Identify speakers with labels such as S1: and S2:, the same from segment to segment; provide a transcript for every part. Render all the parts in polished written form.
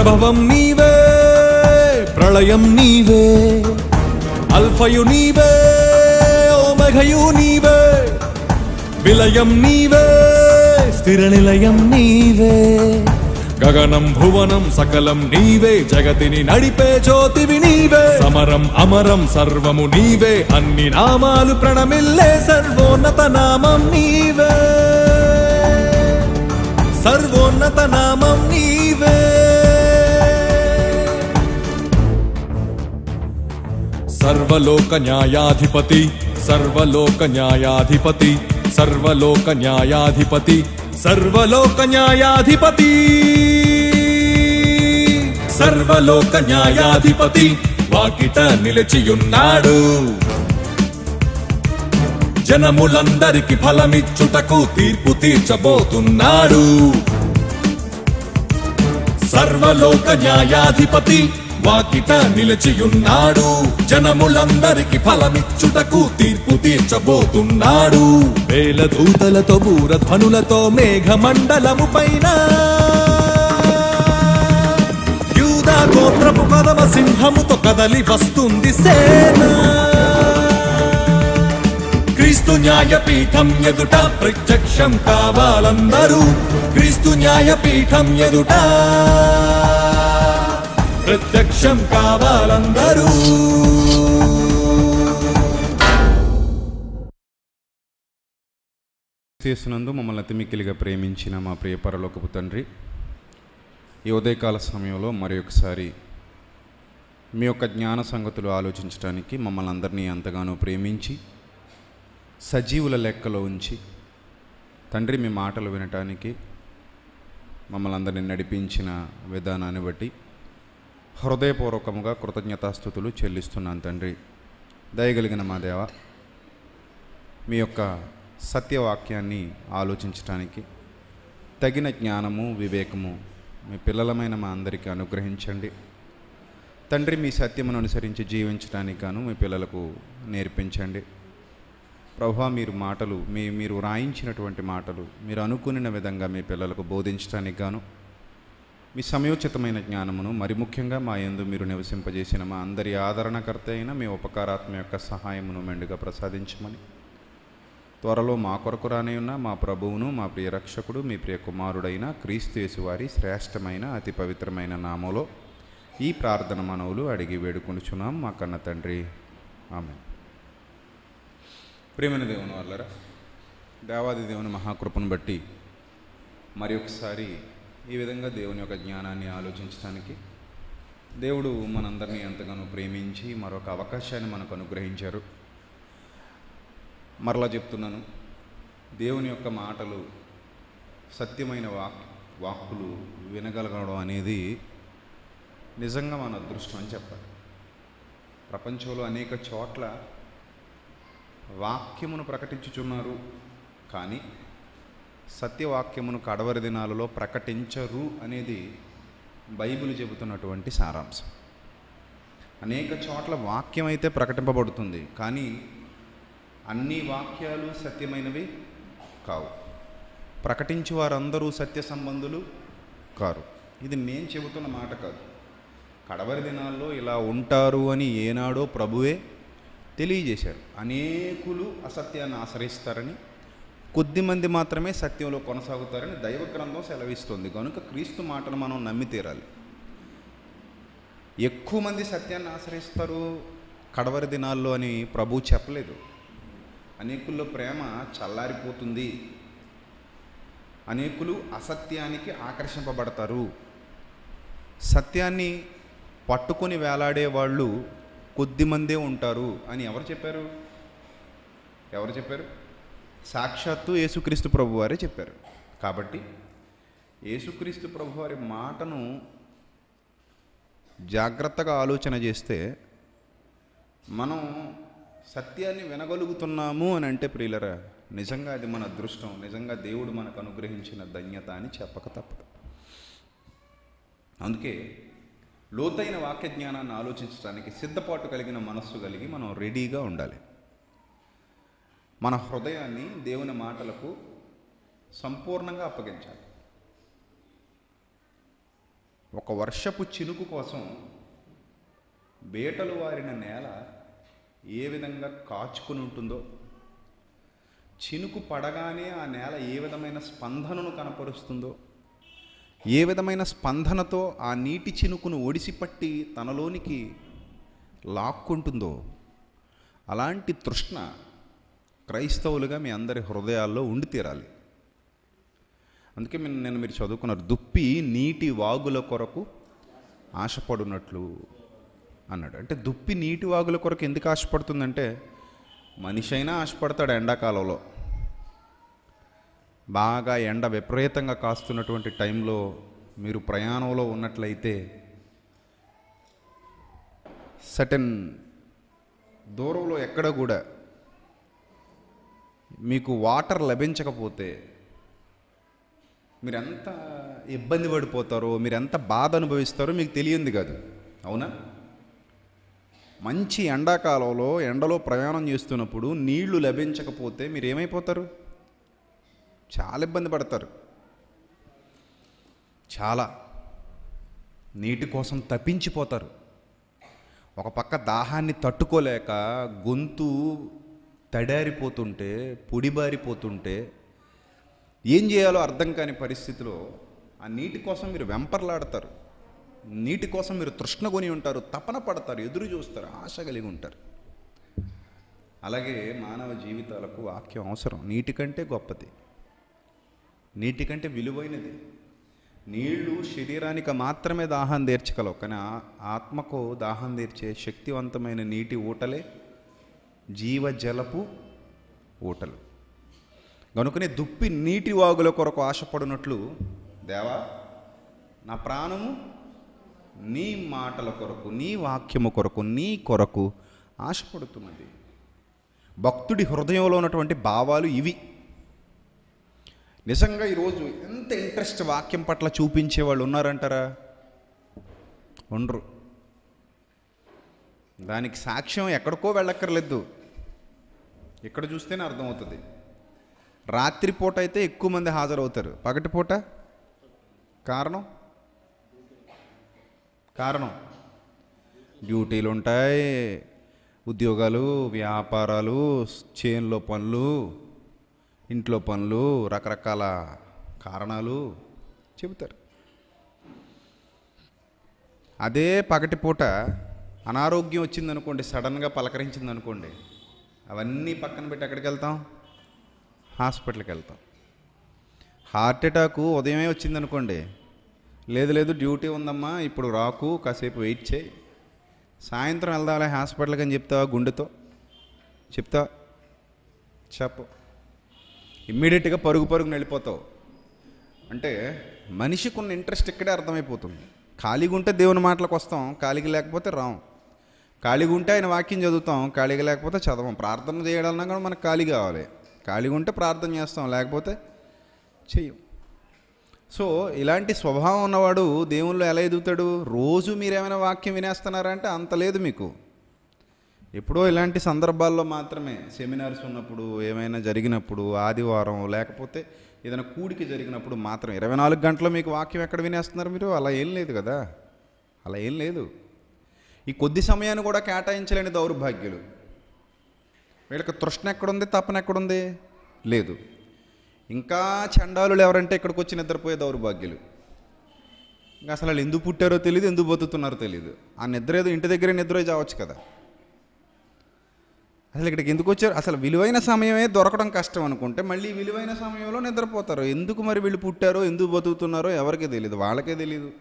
S1: ప్రభవం నీవే, ప్రళయం నీవే, అల్ఫయు నీవే, ఓమఘయు నీవే, విలయం నీవే, స్థిర నిలయం నీవే, గగనం భువనం సకలం నీవే, జగతిని నడిపే జ్యోతివి నీవే, సమరం అమరం సర్వము నీవే, అన్ని నామాలు ప్రణమిల్లే సర్వోన్నత నామం నీవే, సర్వోన్నత నామం నీవే. సర్వలోక న్యాయాధిపతి, సర్వలోక న్యాయాధిపతి, సర్వలోక న్యాయాధిపతి, సర్వలోక న్యాయాధిపతి, సర్వలోక న్యాయాధిపతి వాకిట నిలిచియున్నాడు. జనములందరికి ఫలమిచ్చుటకు తీర్పు తీర్చబోతున్నాడు. సర్వలోక న్యాయాధిపతి వాకిట నిలిచియున్నాడు. జనములందరికి ఫలమిచ్చుటకు తీర్పు తీర్చబోతున్నాడు. వేల దూతలతో బూరధ్వనులతో మేఘమండలము పైన యూదా గోత్రపు కదమ సింహముతో కదలి వస్తుంది సేన. క్రీస్తు న్యాయపీఠం ఎదుట ప్రత్యక్షం కావాలందరూ, క్రీస్తు న్యాయపీఠం ఎదుట ప్రత్యక్షం కావాలందరూ.
S2: యేసునందు మమ్మల్ని అతి మిక్కిలిగా ప్రేమించిన మా ప్రియ పరలోకపు తండ్రి, ఈ ఉదయకాల సమయంలో మరి ఒకసారి మీ యొక్క జ్ఞాన సంగతులు ఆలోచించడానికి మమ్మల్ని అందరినీ ఎంతగానో ప్రేమించి సజీవుల లెక్కలో ఉంచి తండ్రి మీ మాటలు వినటానికి మమ్మల్ని అందరినీ నడిపించిన విధానాన్ని బట్టి హృదయపూర్వకముగా కృతజ్ఞతాస్తుతులు చెల్లిస్తున్నాను తండ్రి. దయగలిగిన మా దేవ, మీ యొక్క సత్యవాక్యాన్ని ఆలోచించడానికి తగిన జ్ఞానము వివేకము మీ పిల్లలమైన మా అందరికీ అనుగ్రహించండి తండ్రి. మీ సత్యమును అనుసరించి జీవించడానికి గాను మీ పిల్లలకు నేర్పించండి ప్రభువా. మీరు రాయించినటువంటి మాటలు మీరు అనుకున్న విధంగా మీ పిల్లలకు బోధించడానికి గాను మీ సమయోచితమైన జ్ఞానమును, మరి ముఖ్యంగా మా యందు మీరు నివసింపజేసిన మా అందరి ఆదరణకర్త అయిన మీ ఉపకారాత్మ యొక్క సహాయమును మెండుగా ప్రసాదించమని త్వరలో మా కొరకు రానేయున్న మా ప్రభువును, మా ప్రియ రక్షకుడు, మీ ప్రియ కుమారుడైన క్రీస్తు యేసు వారి శ్రేష్టమైన అతి పవిత్రమైన నామములో ఈ ప్రార్థన మనవులు అడిగి వేడుకొనుచున్నాం మా కన్న తండ్రి, ఆమేన్. ప్రియమైన దేవుని వాళ్ళరా, దేవాది దేవుని మహాకృపను బట్టి మరి ఒకసారి ఈ విధంగా దేవుని యొక్క జ్ఞానాన్ని ఆలోచించడానికి దేవుడు మనందరినీ ఎంతగానో ప్రేమించి మరొక అవకాశాన్ని మనకు అనుగ్రహించారు. మరలా చెప్తున్నాను, దేవుని యొక్క మాటలు సత్యమైన వాక్కులు వినగలగడం అనేది నిజంగా మన అదృష్టం అని చెప్పాలి. ప్రపంచంలో అనేక చోట్ల వాక్యమును ప్రకటించుచున్నారు, కానీ సత్యవాక్యమును కడవరి దినాలలో ప్రకటించరు అనేది బైబిల్ చెబుతున్నటువంటి సారాంశం. అనేక చోట్ల వాక్యం అయితే ప్రకటింపబడుతుంది, కానీ అన్ని వాక్యాలు సత్యమైనవి కావు. ప్రకటించే వారందరూ సత్య సంబంధులు కారు. ఇది నేను చెబుతున్న మాట కాదు. కడవరి దినాల్లో ఇలా ఉంటారు అని ఏనాడో ప్రభువే తెలియజేశారు. అనేకులు అసత్యాన్ని ఆశ్రయిస్తారని, కొద్దిమంది మాత్రమే సత్యంలో కొనసాగుతారని దైవ గ్రంథం సెలవిస్తుంది. కనుక క్రీస్తు మాటను మనం నమ్మి తీరాలి. ఎక్కువ మంది సత్యాన్ని ఆశ్రయిస్తారు కడవరి దినాల్లో అని ప్రభువు చెప్పలేదు. అనేకుల్లో ప్రేమ చల్లారిపోతుంది, అనేకులు అసత్యానికి ఆకర్షింపబడతారు, సత్యాన్ని పట్టుకొని వేలాడే వాళ్ళు కొద్దిమందే ఉంటారు అని ఎవరు చెప్పారు? సాక్షాత్తు యేసుక్రీస్తు ప్రభువారే చెప్పారు. కాబట్టి యేసుక్రీస్తు ప్రభువారి మాటను జాగ్రత్తగా ఆలోచన చేస్తే మనం సత్యాన్ని వినగలుగుతున్నాము అని అంటే ప్రియులరా, నిజంగా అది మన అదృష్టం, నిజంగా దేవుడు మనకు అనుగ్రహించిన ధన్యత అని చెప్పక తప్పదు. అందుకే లోతైన వాక్య జ్ఞానాన్ని ఆలోచించడానికి సిద్ధపాటు కలిగిన మనస్సు కలిగి మనం రెడీగా ఉండాలి. మన హృదయాన్ని దేవుని మాటలకు సంపూర్ణంగా అప్పగించాలి. ఒక వర్షపు చినుకు కోసం బేటలు వారిన నేల ఏ విధంగా కాచుకుని ఉంటుందో, చినుకు పడగానే ఆ నేల ఏ విధమైన స్పందనను కనపరుస్తుందో, ఏ విధమైన స్పందనతో ఆ నీటి చినుకును ఒడిసిపట్టి తనలోనికి లాక్కుంటుందో, అలాంటి తృష్ణ క్రైస్తవులుగా మీ అందరి హృదయాల్లో ఉండి తీరాలి. అందుకే మీరు చదువుకున్నారు, దుప్పి నీటి వాగుల కొరకు ఆశపడునట్లు అన్నాడు. అంటే దుప్పి నీటి వాగుల కొరకు ఎందుకు ఆశపడుతుందంటే, మనిషి అయినా ఆశపడతాడు. ఎండాకాలంలో బాగా ఎండ విపరీతంగా కాస్తున్నటువంటి టైంలో మీరు ప్రయాణంలో ఉన్నట్లయితే సర్టెన్ దూరంలో ఎక్కడ కూడా మీకు వాటర్ లభించకపోతే మీరెంత ఇబ్బంది పడిపోతారో, మీరెంత బాధ అనుభవిస్తారో మీకు తెలియంది కాదు. అవునా? మంచి ఎండాకాలంలో ఎండలో ప్రయాణం చేస్తున్నప్పుడు నీళ్లు లభించకపోతే మీరు ఏమైపోతారు? చాలా ఇబ్బంది పడతారు. చాలా నీటి కోసం తప్పించిపోతారు. ఒక పక్క దాహాన్ని తట్టుకోలేక గొంతు తడారిపోతుంటే, పొడిబారిపోతుంటే, ఏం చేయాలో అర్థం కాని పరిస్థితిలో ఆ నీటి కోసం మీరు వెంపర్లాడతారు. నీటి కోసం మీరు తృష్ణ కొని ఉంటారు, తపన పడతారు, ఎదురు చూస్తారు, ఆశ కలిగి ఉంటారు. అలాగే మానవ జీవితాలకు వాక్యం అవసరం. నీటి కంటే గొప్పది, నీటి కంటే విలువైనది. నీళ్లు శరీరానికి మాత్రమే దాహం తీర్చగలవు, కానీ ఆత్మకు దాహం తీర్చే శక్తివంతమైన నీటి ఊటలే జీవజలపు ఊటలు. కనుకనే దుప్పి నీటి వాగుల కొరకు ఆశపడినట్లు, దేవా నా ప్రాణము నీ మాటల కొరకు, నీ వాక్యము కొరకు, నీ కొరకు ఆశపడుతున్నది. భక్తుడి హృదయంలో ఉన్నటువంటి భావాలు ఇవి. నిజంగా ఈరోజు ఎంత ఇంట్రెస్ట్ వాక్యం పట్ల చూపించే వాళ్ళు ఉన్నారంటారా? ఉండరు. దానికి సాక్ష్యం ఎక్కడికో వెళ్ళక్కర్లేదు, ఇక్కడ చూస్తేనే అర్థమవుతుంది. రాత్రిపూట అయితే ఎక్కువ మంది హాజరవుతారు, పగటిపూట కారణం డ్యూటీలు ఉంటాయి, ఉద్యోగాలు, వ్యాపారాలు, చేనులో పనులు, ఇంట్లో పనులు, రకరకాల కారణాలు చెబుతారు. అదే పగటిపూట అనారోగ్యం వచ్చిందనుకోండి, సడన్గా పలకరించిందనుకోండి, అవన్నీ పక్కన పెట్టి ఎక్కడికి వెళ్తాం? హాస్పిటల్కి వెళ్తాం. హార్ట్ అటాకు ఉదయమే వచ్చిందనుకోండి, లేదు డ్యూటీ ఉందమ్మా ఇప్పుడు రాకు, కాసేపు వెయిట్ చేయి, సాయంత్రం వెళ్దాంలే హాస్పిటల్కి అని చెప్తావా? గుండెతో చెప్తావా? చెప్పు. ఇమ్మీడియట్గా పరుగున వెళ్ళిపోతావు. అంటే మనిషికి ఉన్న ఇంట్రెస్ట్ ఇక్కడే అర్థమైపోతుంది. ఖాళీగా ఉంటే దేవుని మాటలకు వస్తాం, ఖాళీగా లేకపోతే రాం. ఖాళీగా ఉంటే ఆయన వాక్యం చదువుతాం, ఖాళీగా లేకపోతే చదవం. ప్రార్థన చేయడాలన్నా కూడా మనకు ఖాళీ కావాలి. ఖాళీగా ఉంటే ప్రార్థన చేస్తాం, లేకపోతే చెయ్యం. సో ఇలాంటి స్వభావం ఉన్నవాడు దేవుళ్ళు ఎలా ఎదుగుతాడు? రోజు మీరేమైనా వాక్యం వినేస్తున్నారా అంటే అంత లేదు మీకు. ఎప్పుడో ఇలాంటి సందర్భాల్లో మాత్రమే, సెమినార్స్ ఉన్నప్పుడు, ఏమైనా జరిగినప్పుడు, ఆదివారం, లేకపోతే ఏదైనా కూడికి జరిగినప్పుడు మాత్రం 24 గంటలు మీకు వాక్యం ఎక్కడ వినేస్తున్నారు మీరు? అలా ఏం లేదు కదా, అలా ఏం లేదు. ఈ కొద్ది సమయాన్ని కూడా కేటాయించలేని దౌర్భాగ్యులు. వీళ్ళకి తృష్ణ ఎక్కడుంది, తపన ఎక్కడుంది? లేదు. ఇంకా చండాలులు ఎవరంటే ఇక్కడికి వచ్చి నిద్రపోయే దౌర్భాగ్యులు. ఇంకా అసలు వాళ్ళు ఎందుకు పుట్టారో తెలియదు, ఎందుకు బతుకుతున్నారో తెలియదు. ఆ నిద్ర ఏదో ఇంటి దగ్గరే నిద్ర చావచ్చు కదా. అసలు ఇక్కడికి ఎందుకు వచ్చారు? అసలు విలువైన సమయమే దొరకడం కష్టం అనుకుంటే మళ్ళీ విలువైన సమయంలో నిద్రపోతారు. ఎందుకు మరి వీళ్ళు పుట్టారో, ఎందుకు బతుకుతున్నారో ఎవరికీ తెలియదు, వాళ్ళకే తెలియదు.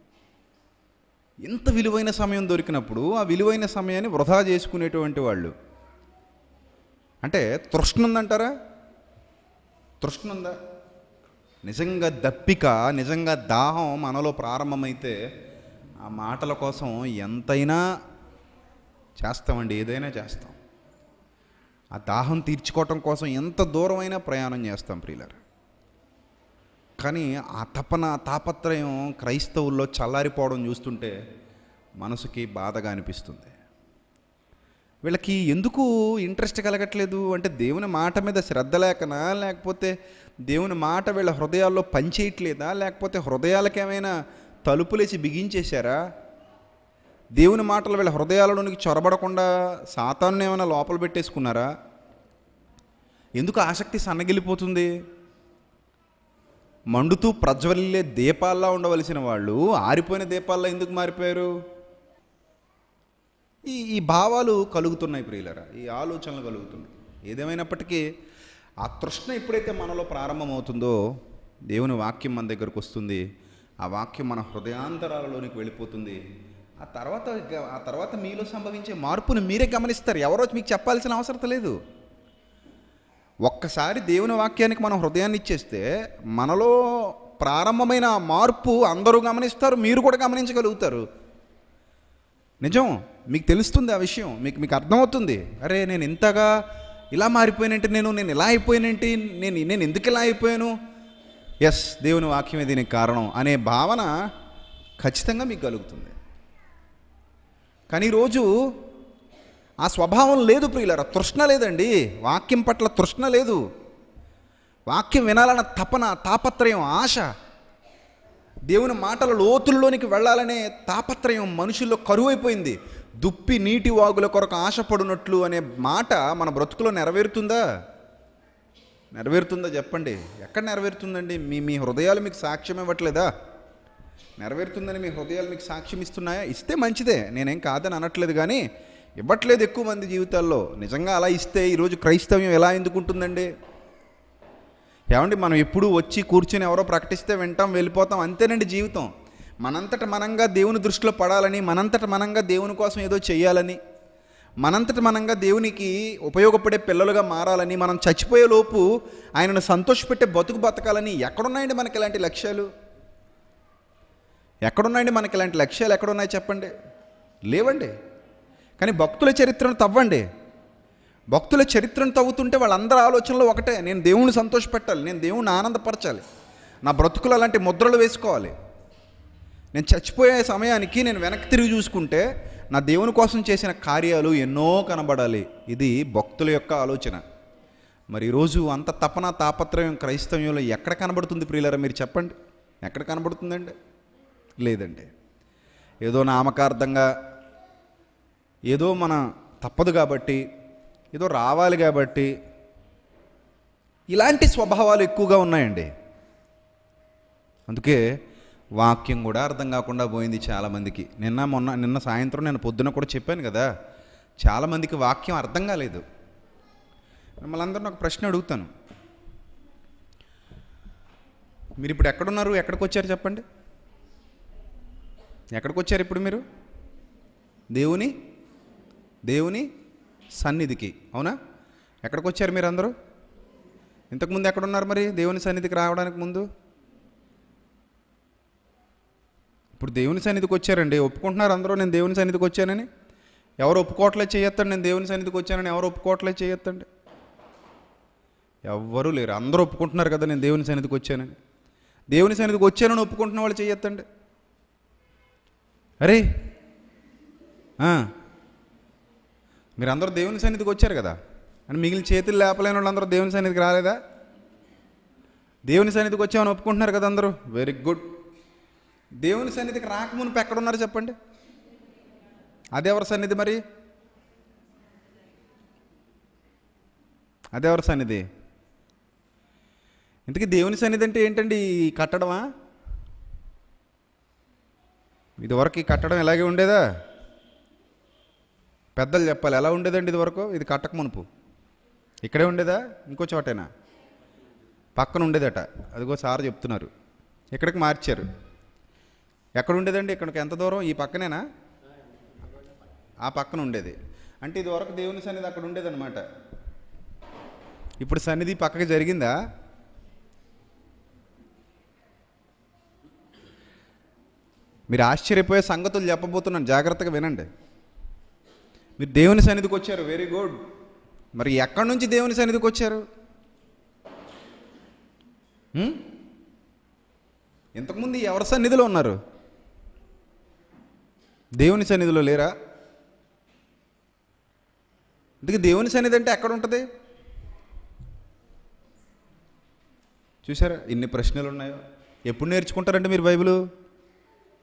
S2: ఎంత విలువైన సమయం దొరికినప్పుడు ఆ విలువైన సమయాన్ని వృధా చేసుకునేటువంటి వాళ్ళు. అంటే తృష్ణ ఉందంటారా? తృష్ణ ఉందా? నిజంగా దప్పిక, నిజంగా దాహం మనలో ప్రారంభమైతే ఆ మాటల కోసం ఎంతైనా చేస్తామండి, ఏదైనా చేస్తాం. ఆ దాహం తీర్చుకోవటం కోసం ఎంత దూరమైనా ప్రయాణం చేస్తాం ప్రియులారా. కానీ ఆ తపన, తాపత్రయం క్రైస్తవుల్లో చల్లారిపోవడం చూస్తుంటే మనసుకి బాధగా అనిపిస్తుంది. వీళ్ళకి ఎందుకు ఇంట్రెస్ట్ కలగట్లేదు అంటే దేవుని మాట మీద శ్రద్ధ లేకనా, లేకపోతే దేవుని మాట వీళ్ళ హృదయాల్లో పనిచేయట్లేదా, లేకపోతే హృదయాలకేమైనా తలుపులేసి బిగించేశారా? దేవుని మాటలు వీళ్ళ హృదయాలలోనికి చొరబడకుండా సాతాను ఏమైనా లోపల పెట్టేసుకున్నారా? ఎందుకు ఆసక్తి సన్నగిలిపోతుంది? మండుతూ ప్రజ్వలిల్లే దీపాల్లా ఉండవలసిన వాళ్ళు ఆరిపోయిన దీపాల్లా ఎందుకు మారిపోయారు? ఈ భావాలు కలుగుతున్నాయి ప్రియులరా, ఈ ఆలోచనలు కలుగుతున్నాయి. ఏదేమైనప్పటికీ ఆ తృష్ణ ఎప్పుడైతే మనలో ప్రారంభమవుతుందో దేవుని వాక్యం మన దగ్గరకు వస్తుంది. ఆ వాక్యం మన హృదయాంతరాలలోనికి వెళ్ళిపోతుంది. ఆ తర్వాత మీలో సంభవించే మార్పును మీరే గమనిస్తారు. ఎవరో మీకు చెప్పాల్సిన అవసరం లేదు. ఒక్కసారి దేవుని వాక్యానికి మనం హృదయాన్ని ఇచ్చేస్తే మనలో ప్రారంభమైన ఆ మార్పు అందరూ గమనిస్తారు, మీరు కూడా గమనించగలుగుతారు. నిజం, మీకు తెలుస్తుంది ఆ విషయం, మీకు అర్థమవుతుంది. అరే నేను ఇంతగా ఇలా మారిపోయినంటే, నేను ఇలా అయిపోయినంటే, నేను ఎందుకు ఇలా అయిపోయాను, ఎస్ దేవుని వాక్యమే దీనికి కారణం అనే భావన ఖచ్చితంగా మీకు కలుగుతుంది. కానీ ఈరోజు ఆ స్వభావం లేదు ప్రియులారా, తృష్ణ లేదండి. వాక్యం పట్ల తృష్ణ లేదు. వాక్యం వినాలన్న తపన, తాపత్రయం, ఆశ, దేవుని మాటల లోతుల్లోనికి వెళ్ళాలనే తాపత్రయం మనుషుల్లో కరువైపోయింది. దుప్పి నీటి వాగుల కొరకు ఆశపడునట్లు అనే మాట మన బ్రతుకులో నెరవేరుతుందా? చెప్పండి. ఎక్కడ నెరవేరుతుందండి? మీ హృదయాలు మీకు సాక్ష్యం ఇవ్వట్లేదా? నెరవేరుతుందని మీ హృదయాలు మీకు సాక్ష్యం ఇస్తున్నాయా? ఇస్తే మంచిదే, నేనేం కాదని అనట్లేదు. కానీ ఇవ్వట్లేదు ఎక్కువ మంది జీవితాల్లో. నిజంగా అలా ఇస్తే ఈరోజు క్రైస్తవ్యం ఎలా ఎందుకుంటుందండి? ఏమండి, మనం ఎప్పుడు వచ్చి కూర్చొని ఎవరో ప్రకటిస్తే వింటాం, వెళ్ళిపోతాం, అంతేనండి జీవితం. మనంతట మనంగా దేవుని దృష్టిలో పడాలని, మనంతట మనంగా దేవుని కోసం ఏదో చేయాలని, మనంతట మనంగా దేవునికి ఉపయోగపడే పిల్లలుగా మారాలని, మనం చచ్చిపోయే లోపు ఆయనను సంతోషపెట్టే బతకాలని ఎక్కడున్నాయండి మనకి ఇలాంటి లక్ష్యాలు? ఎక్కడున్నాయి చెప్పండి? లేవండి. కానీ భక్తుల చరిత్రను తవ్వండి. భక్తుల చరిత్రను తవ్వుతుంటే వాళ్ళందరి ఆలోచనలు ఒకటే, నేను దేవుని సంతోషపెట్టాలి, నేను దేవుని ఆనందపరచాలి, నా బ్రతుకులు అలాంటి ముద్రలు వేసుకోవాలి. నేను చచ్చిపోయే సమయానికి నేను వెనక్కి తిరిగి చూసుకుంటే నా దేవుని కోసం చేసిన కార్యాలు ఎన్నో కనబడాలి. ఇది భక్తుల యొక్క ఆలోచన. మరి ఈరోజు అంత తపన, తాపత్రయం క్రైస్తవ్యంలో ఎక్కడ కనబడుతుంది ప్రియులారా? మీరు చెప్పండి, ఎక్కడ కనబడుతుందండి? లేదండి. ఏదో నామకార్థంగా, ఏదో మన తప్పదు కాబట్టి, ఏదో రావాలి కాబట్టి ఇలాంటి స్వభావాలు ఎక్కువగా ఉన్నాయండి. అందుకే వాక్యం కూడా అర్థం కాకుండా పోయింది చాలామందికి. నిన్న సాయంత్రం నేను పొద్దున కూడా చెప్పాను కదా, చాలామందికి వాక్యం అర్థం కాలేదు. మిమ్మల్ని అందరిని ఒక ప్రశ్న అడుగుతాను. మీరు ఇప్పుడు ఎక్కడున్నారు? ఎక్కడికి వచ్చారు చెప్పండి? ఎక్కడికి వచ్చారు ఇప్పుడు మీరు? దేవుని సన్నిధికి, అవునా? ఎక్కడికి వచ్చారు మీరు అందరూ? ఇంతకుముందు ఎక్కడున్నారు మరి దేవుని సన్నిధికి రావడానికి ముందు? ఇప్పుడు దేవుని సన్నిధికి వచ్చారండి, ఒప్పుకుంటున్నారు అందరూ నేను దేవుని సన్నిధికి వచ్చానని? ఎవరు ఒప్పుకోవట్లేదు చేయొత్తండి. నేను దేవుని సన్నిధికి వచ్చానని ఎవరు ఒప్పుకోవట్లేదు చేయొత్తండి? ఎవ్వరూ లేరు. అందరూ ఒప్పుకుంటున్నారు కదా నేను దేవుని సన్నిధికి వచ్చానని. దేవుని సన్నిధికి వచ్చానని ఒప్పుకుంటున్న వాళ్ళు చేయొత్తండి. అరే మీరందరూ దేవుని సన్నిధికి వచ్చారు కదా అని మిగిలిన చేతులు లేపలేని వాళ్ళందరూ దేవుని సన్నిధికి రాలేదా? దేవుని సన్నిధికి వచ్చామని ఒప్పుకుంటున్నారు కదా అందరూ, వెరీ గుడ్. దేవుని సన్నిధికి రాకమునుపు ఎక్కడున్నారు చెప్పండి? అదెవరి సన్నిధి మరి? అదెవరి సన్నిధి? ఇంతకీ దేవుని సన్నిధి అంటే ఏంటండి? ఈ కట్టడమా? ఇదివరకు ఈ కట్టడం ఇలాగే ఉండేదా? పెద్దలు చెప్పాలి, ఎలా ఉండేదండి ఇదివరకు? ఇది కట్టక మునుపు ఇక్కడే ఉండేదా? ఇంకో చోటేనా? పక్కన ఉండేదట. అదిగో సార్ చెప్తున్నారు, ఇక్కడికి మార్చారు. ఎక్కడ ఉండేదండి? ఇక్కడికి ఎంత దూరం? ఈ పక్కనేనా? ఆ పక్కన ఉండేది. అంటే ఇదివరకు దేవుని సన్నిధి అక్కడ ఉండేదన్నమాట. ఇప్పుడు సన్నిధి పక్కకి జరిగిందా? మీరు ఆశ్చర్యపోయే సంగతులు చెప్పబోతున్నాను, జాగ్రత్తగా వినండి. మీరు దేవుని సన్నిధికి వచ్చారు, వెరీ గుడ్. మరి ఎక్కడి నుంచి దేవుని సన్నిధికి వచ్చారు? ఇంతకుముందు ఎవరి సన్నిధిలో ఉన్నారు? దేవుని సన్నిధిలో లేరా? అందుకే దేవుని సన్నిధి అంటే ఎక్కడ ఉంటుంది? చూసారా ఎన్ని ప్రశ్నలు ఉన్నాయో? ఎప్పుడు నేర్చుకుంటారంటే మీరు బైబిలు?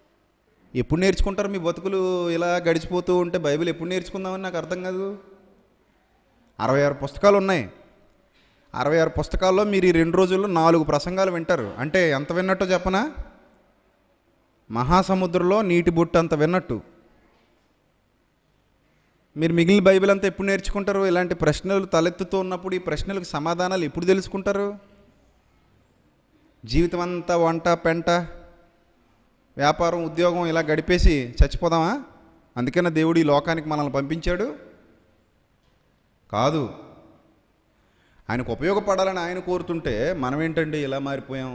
S2: ఎప్పుడు నేర్చుకుంటారు? మీ బతుకులు ఇలా గడిచిపోతూ ఉంటే బైబిల్ ఎప్పుడు నేర్చుకుందామని నాకు అర్థం కాదు. 66 పుస్తకాలు ఉన్నాయి. 66 పుస్తకాల్లో మీరు ఈ 2 రోజుల్లో 4 ప్రసంగాలు వింటారు. అంటే ఎంత విన్నట్టో చెప్పనా? మహాసముద్రంలో నీటి బుట్ట అంత విన్నట్టు. మీరు మిగిలిన బైబిల్ అంతా ఎప్పుడు నేర్చుకుంటారు? ఇలాంటి ప్రశ్నలు తలెత్తుతూ ఉన్నప్పుడు ఈ ప్రశ్నలకు సమాధానాలు ఎప్పుడు తెలుసుకుంటారు? జీవితం అంతా వంట పెంట వ్యాపారం ఉద్యోగం ఇలా గడిపేసి చచ్చిపోదామా? అందుకనే దేవుడు ఈ లోకానికి మనల్ని పంపించాడు కాదు. ఆయనకు ఉపయోగపడాలని ఆయన కోరుతుంటే మనం ఏంటండి ఇలా మారిపోయాం?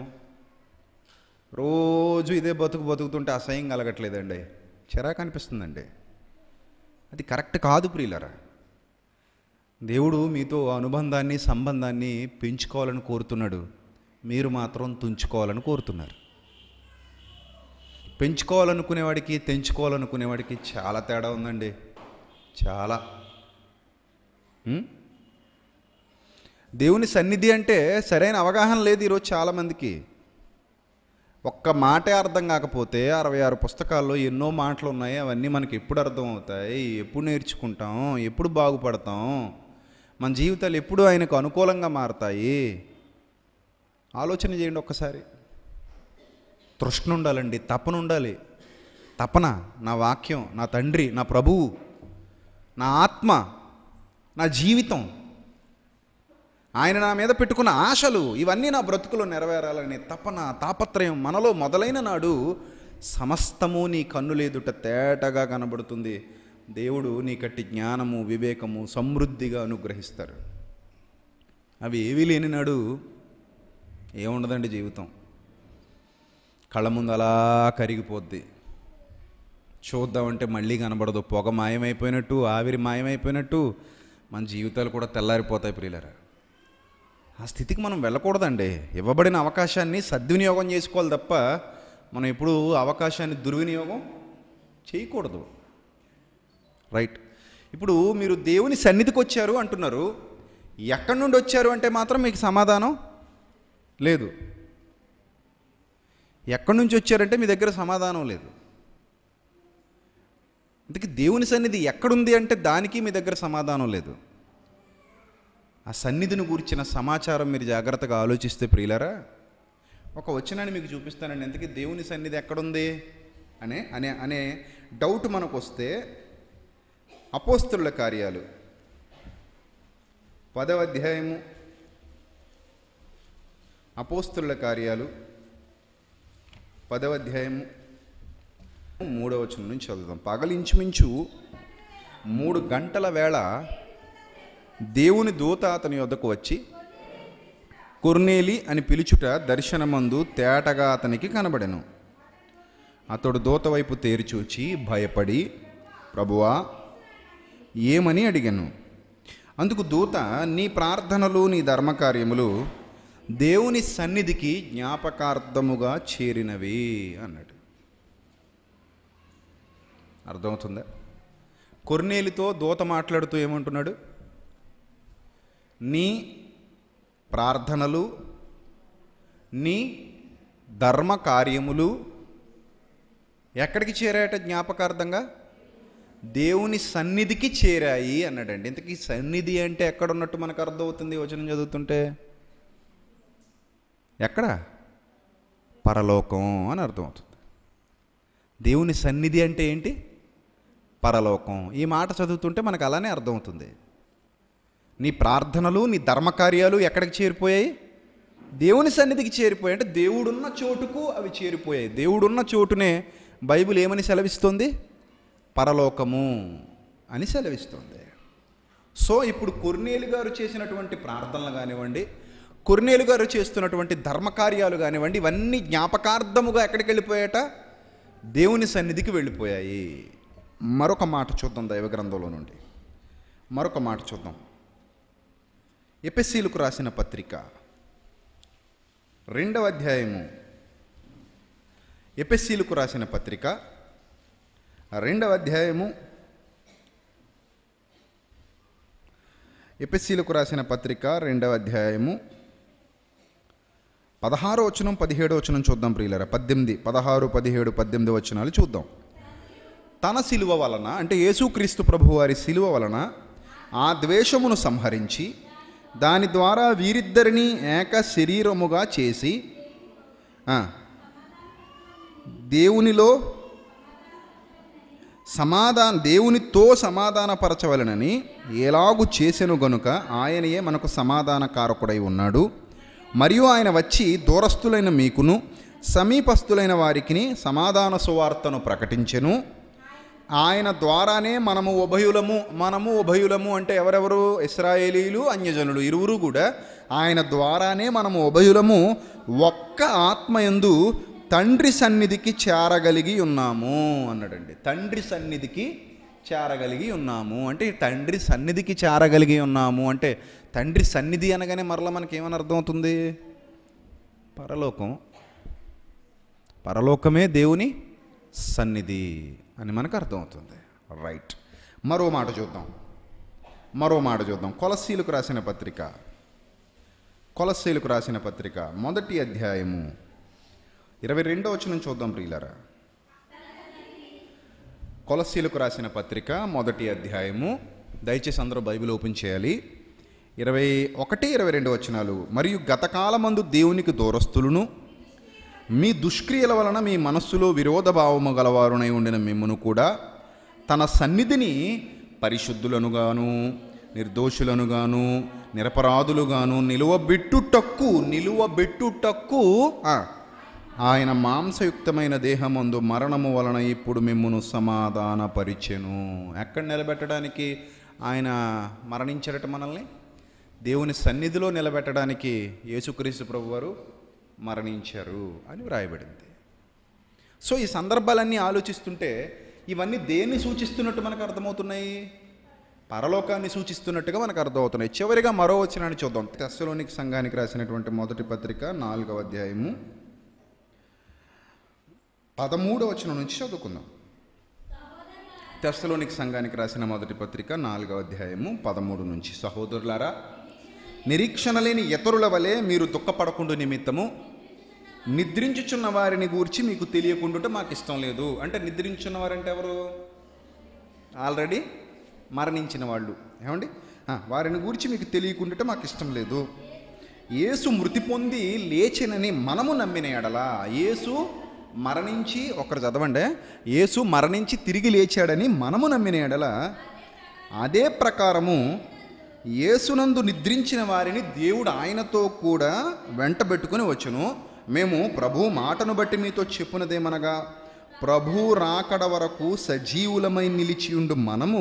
S2: రోజు ఇదే బతుకుతుంటే అసహ్యం కలగట్లేదండి, చిరాకు అనిపిస్తుందండి. అది కరెక్ట్ కాదు ప్రియులరా. దేవుడు మీతో అనుబంధాన్ని సంబంధాన్ని పెంచుకోవాలని కోరుతున్నాడు, మీరు మాత్రం తుంచుకోవాలని కోరుతున్నారు. పెంచుకోవాలనుకునేవాడికి తెంచుకోవాలనుకునేవాడికి చాలా తేడా ఉందండి, చాలా. దేవుని సన్నిధి అంటే సరైన అవగాహన లేదు ఈరోజు చాలామందికి. ఒక్క మాటే అర్థం కాకపోతే 66 పుస్తకాల్లో ఎన్నో మాటలు ఉన్నాయి, అవన్నీ మనకి ఎప్పుడు అర్థం అవుతాయి? ఎప్పుడు నేర్చుకుంటాం? ఎప్పుడు బాగుపడతాం? మన జీవితాలు ఎప్పుడు ఆయనకు అనుకూలంగా మారతాయి? ఆలోచన చేయండి ఒక్కసారి. తృష్ణ ఉండాలండి, తపన ఉండాలి. తపన, నా వాక్యం, నా తండ్రి, నా ప్రభువు, నా ఆత్మ, నా జీవితం, ఆయన నా మీద పెట్టుకున్న ఆశలు, ఇవన్నీ నా బ్రతుకులో నెరవేరాలనే తపన తాపత్రయం మనలో మొదలైన నాడు సమస్తము నీ కన్నులెదుట తేటగా కనబడుతుంది. దేవుడు నీకట్టి జ్ఞానము వివేకము సమృద్ధిగా అనుగ్రహిస్తారు. అవి ఏవీ లేని నాడు ఏముండదండి జీవితం. కళ్ళ ముందు అలా కరిగిపోద్ది, చూద్దామంటే మళ్ళీ కనబడదు. పొగ మాయమైపోయినట్టు, ఆవిరి మాయమైపోయినట్టు మన జీవితాలు కూడా తెల్లారిపోతాయి ప్రియులారా. ఆ స్థితికి మనం వెళ్ళకూడదండి. ఇవ్వబడిన అవకాశాన్ని సద్వినియోగం చేసుకోవాలి తప్ప మనం ఎప్పుడు అవకాశాన్ని దుర్వినియోగం చేయకూడదు. రైట్. ఇప్పుడు మీరు దేవుని సన్నిధికి వచ్చారు అంటున్నారు, ఎక్కడి నుండి వచ్చారు అంటే మాత్రం మీకు సమాధానం లేదు. ఎక్కడి నుంచి వచ్చారంటే మీ దగ్గర సమాధానం లేదు. అందుకే దేవుని సన్నిధి ఎక్కడుంది అంటే దానికి మీ దగ్గర సమాధానం లేదు. ఆ సన్నిధిని గురించిన సమాచారం మీరు జాగ్రత్తగా ఆలోచిస్తే ప్రియులారా, ఒక వచనాన్ని మీకు చూపిస్తానండి. అందుకే దేవుని సన్నిధి ఎక్కడుంది అనే అనే అనే డౌట్ మనకు వస్తే అపోస్తలుల కార్యాలు 10వ అధ్యాయము, అపోస్తలుల కార్యాలు 10వ అధ్యాయము 3వ వచనం నుంచి చదువుదాం. పగలించుమించు 3 గంటల వేళ దేవుని దూత అతని యొద్దకు వచ్చి కొర్నేలి అని పిలుచుట దర్శనమందు తేటగా అతనికి కనబడెను. అతడు దూత వైపు తేరిచూచి భయపడి, ప్రభువా ఏమని అడిగాను. అందుకు దూత, నీ ప్రార్థనలు నీ ధర్మకార్యములు దేవుని సన్నిధికి జ్ఞాపకార్థముగా చేరినవి అన్నాడు. అర్థమవుతుందా? కొర్నేలితో దూత మాట్లాడుతూ ఏమంటున్నాడు? నీ ప్రార్థనలు నీ ధర్మ కార్యములు ఎక్కడికి చేరాయట? జ్ఞాపకార్థంగా దేవుని సన్నిధికి చేరాయి అన్నాడండి. ఇంతకీ సన్నిధి అంటే ఎక్కడున్నట్టు మనకు అర్థమవుతుంది వచనం చదువుతుంటే? ఎక్కడ? పరలోకం అని అర్థమవుతుంది. దేవుని సన్నిధి అంటే ఏంటి? పరలోకం. ఈ మాట చదువుతుంటే మనకు అలానే అర్థమవుతుంది. నీ ప్రార్థనలు నీ ధర్మకార్యాలు ఎక్కడికి చేరిపోయాయి? దేవుని సన్నిధికి చేరిపోయాయి. అంటే దేవుడున్న చోటుకు అవి చేరిపోయాయి. దేవుడున్న చోటునే బైబిల్ ఏమని సెలవిస్తుంది? పరలోకము అని సెలవిస్తుంది. సో ఇప్పుడు కొర్నేలు గారు చేసినటువంటి ప్రార్థనలు కానివ్వండి, కొర్నేలు గారు చేస్తున్నటువంటి ధర్మకార్యాలు కానివ్వండి, ఇవన్నీ జ్ఞాపకార్థముగా ఎక్కడికి వెళ్ళిపోయాట? దేవుని సన్నిధికి వెళ్ళిపోయాయి. మరొక మాట చూద్దాం దైవ గ్రంథంలో నుండి. మరొక మాట చూద్దాం. ఎఫెసీయులకు రాసిన పత్రిక 2వ అధ్యాయము. ఎఫెసీయులకు రాసిన పత్రిక 2వ అధ్యాయము. ఎఫెసీయులకు రాసిన పత్రిక 2వ అధ్యాయము 16వ వచనం 17వ వచనం చూద్దాం ప్రియులారా. 16, 17, 18 వచనాలు చూద్దాం. తన శిలువ వలన, అంటే యేసుక్రీస్తు ప్రభు వారి శిలువ వలన ఆ ద్వేషమును సంహరించి దాని ద్వారా వీరిద్దరిని ఏక శరీరముగా చేసి దేవునితో సమాధానపరచవలనని ఎలాగు చేసెను గనుక ఆయనయే మనకు సమాధాన కారకుడై ఉన్నాడు. మరియు ఆయన వచ్చి దూరస్థులైన మీకును సమీపస్థులైన వారికి సమాధాన సువార్తను ప్రకటించెను. ఆయన ద్వారానే మనము ఉభయులము అంటే ఎవరెవరు? ఇశ్రాయేలీలు, అన్యజనులు ఇరువురు కూడా ఆయన ద్వారానే మనము ఉభయులము ఒక్క ఆత్మయందు తండ్రి సన్నిధికి చేరగలిగి ఉన్నాము అన్నాడండి. తండ్రి సన్నిధికి చేరగలిగి ఉన్నాము అంటే, తండ్రి సన్నిధికి చేరగలిగి ఉన్నాము అంటే, తండ్రి సన్నిధి అనగానే మరలా మనకేమని అర్థమవుతుంది? పరలోకమే దేవుని సన్నిధి అని మనకు అర్థమవుతుంది. రైట్. మరో మాట చూద్దాం. కొలస్సీలకు రాసిన పత్రిక మొదటి అధ్యాయము 22వ వచనం చూద్దాం ప్రియులారా. కొలస్సీలకు రాసిన పత్రిక మొదటి అధ్యాయము, దయచేసి అందరూ బైబిల్ ఓపెన్ చేయాలి. 21, 22 వచనాలు. మరియు గతకాలమందు దేవునికి దూరస్తులను, మీ దుష్క్రియల వలన మీ మనస్సులో విరోధ భావము గలవారునై ఉండిన మిమ్మును కూడా తన సన్నిధిని పరిశుద్ధులనుగాను నిర్దోషులనుగాను నిరపరాధులుగాను నిలువబెట్టుటక్కు ఆయన మాంసయుక్తమైన దేహమందు మరణము వలన ఇప్పుడు మిమ్మును సమాధానపరిచెను. ఎక్కడ నిలబెట్టడానికి ఆయన మరణించడట? మనల్ని దేవుని సన్నిధిలో నిలబెట్టడానికి యేసుక్రీస్తు ప్రభువారు మరణించారు అని వ్రాయబడింది. సో ఈ సందర్భాలన్నీ ఆలోచిస్తుంటే ఇవన్నీ దేన్ని సూచిస్తున్నట్టు మనకు అర్థమవుతున్నాయి? పరలోకాన్ని సూచిస్తున్నట్టుగా మనకు అర్థమవుతున్నాయి. చివరిగా మరో వచనాన్ని చూద్దాం. తెస్సలోనిక సంఘానికి రాసినటువంటి మొదటి పత్రిక 4వ అధ్యాయము 13వ వచనం నుంచి చదువుకుందాం. తెస్సలోనిక సంఘానికి రాసిన మొదటి పత్రిక 4వ అధ్యాయము 13 నుంచి. సహోదరులారా, నిరీక్షణ లేని ఇతరుల వలె మీరు దుఃఖపడకుండా నిమిత్తము నిద్రించుచున్న వారిని గూర్చి మీకు తెలియకుండా మాకు ఇష్టం లేదు. అంటే నిద్రించున్న వారంటే ఎవరు? ఆల్రెడీ మరణించిన వాళ్ళు. ఏమండి? వారిని గూర్చి మీకు తెలియకుండా మాకు ఇష్టం లేదు. యేసు మృతి పొంది లేచినని మనము నమ్మిన ఎడల, యేసు మరణించి, ఒకరు చదవండి, యేసు మరణించి తిరిగి లేచాడని మనము నమ్మిన ఎడల, అదే ప్రకారము యేసునందు నిద్రించిన వారిని దేవుడు ఆయనతో కూడా వెంటబెట్టుకుని వచ్చును. మేము ప్రభు మాటను బట్టి మీతో చెప్పునదేమనగా, ప్రభు రాకడ వరకు సజీవులమై నిలిచియుండు మనము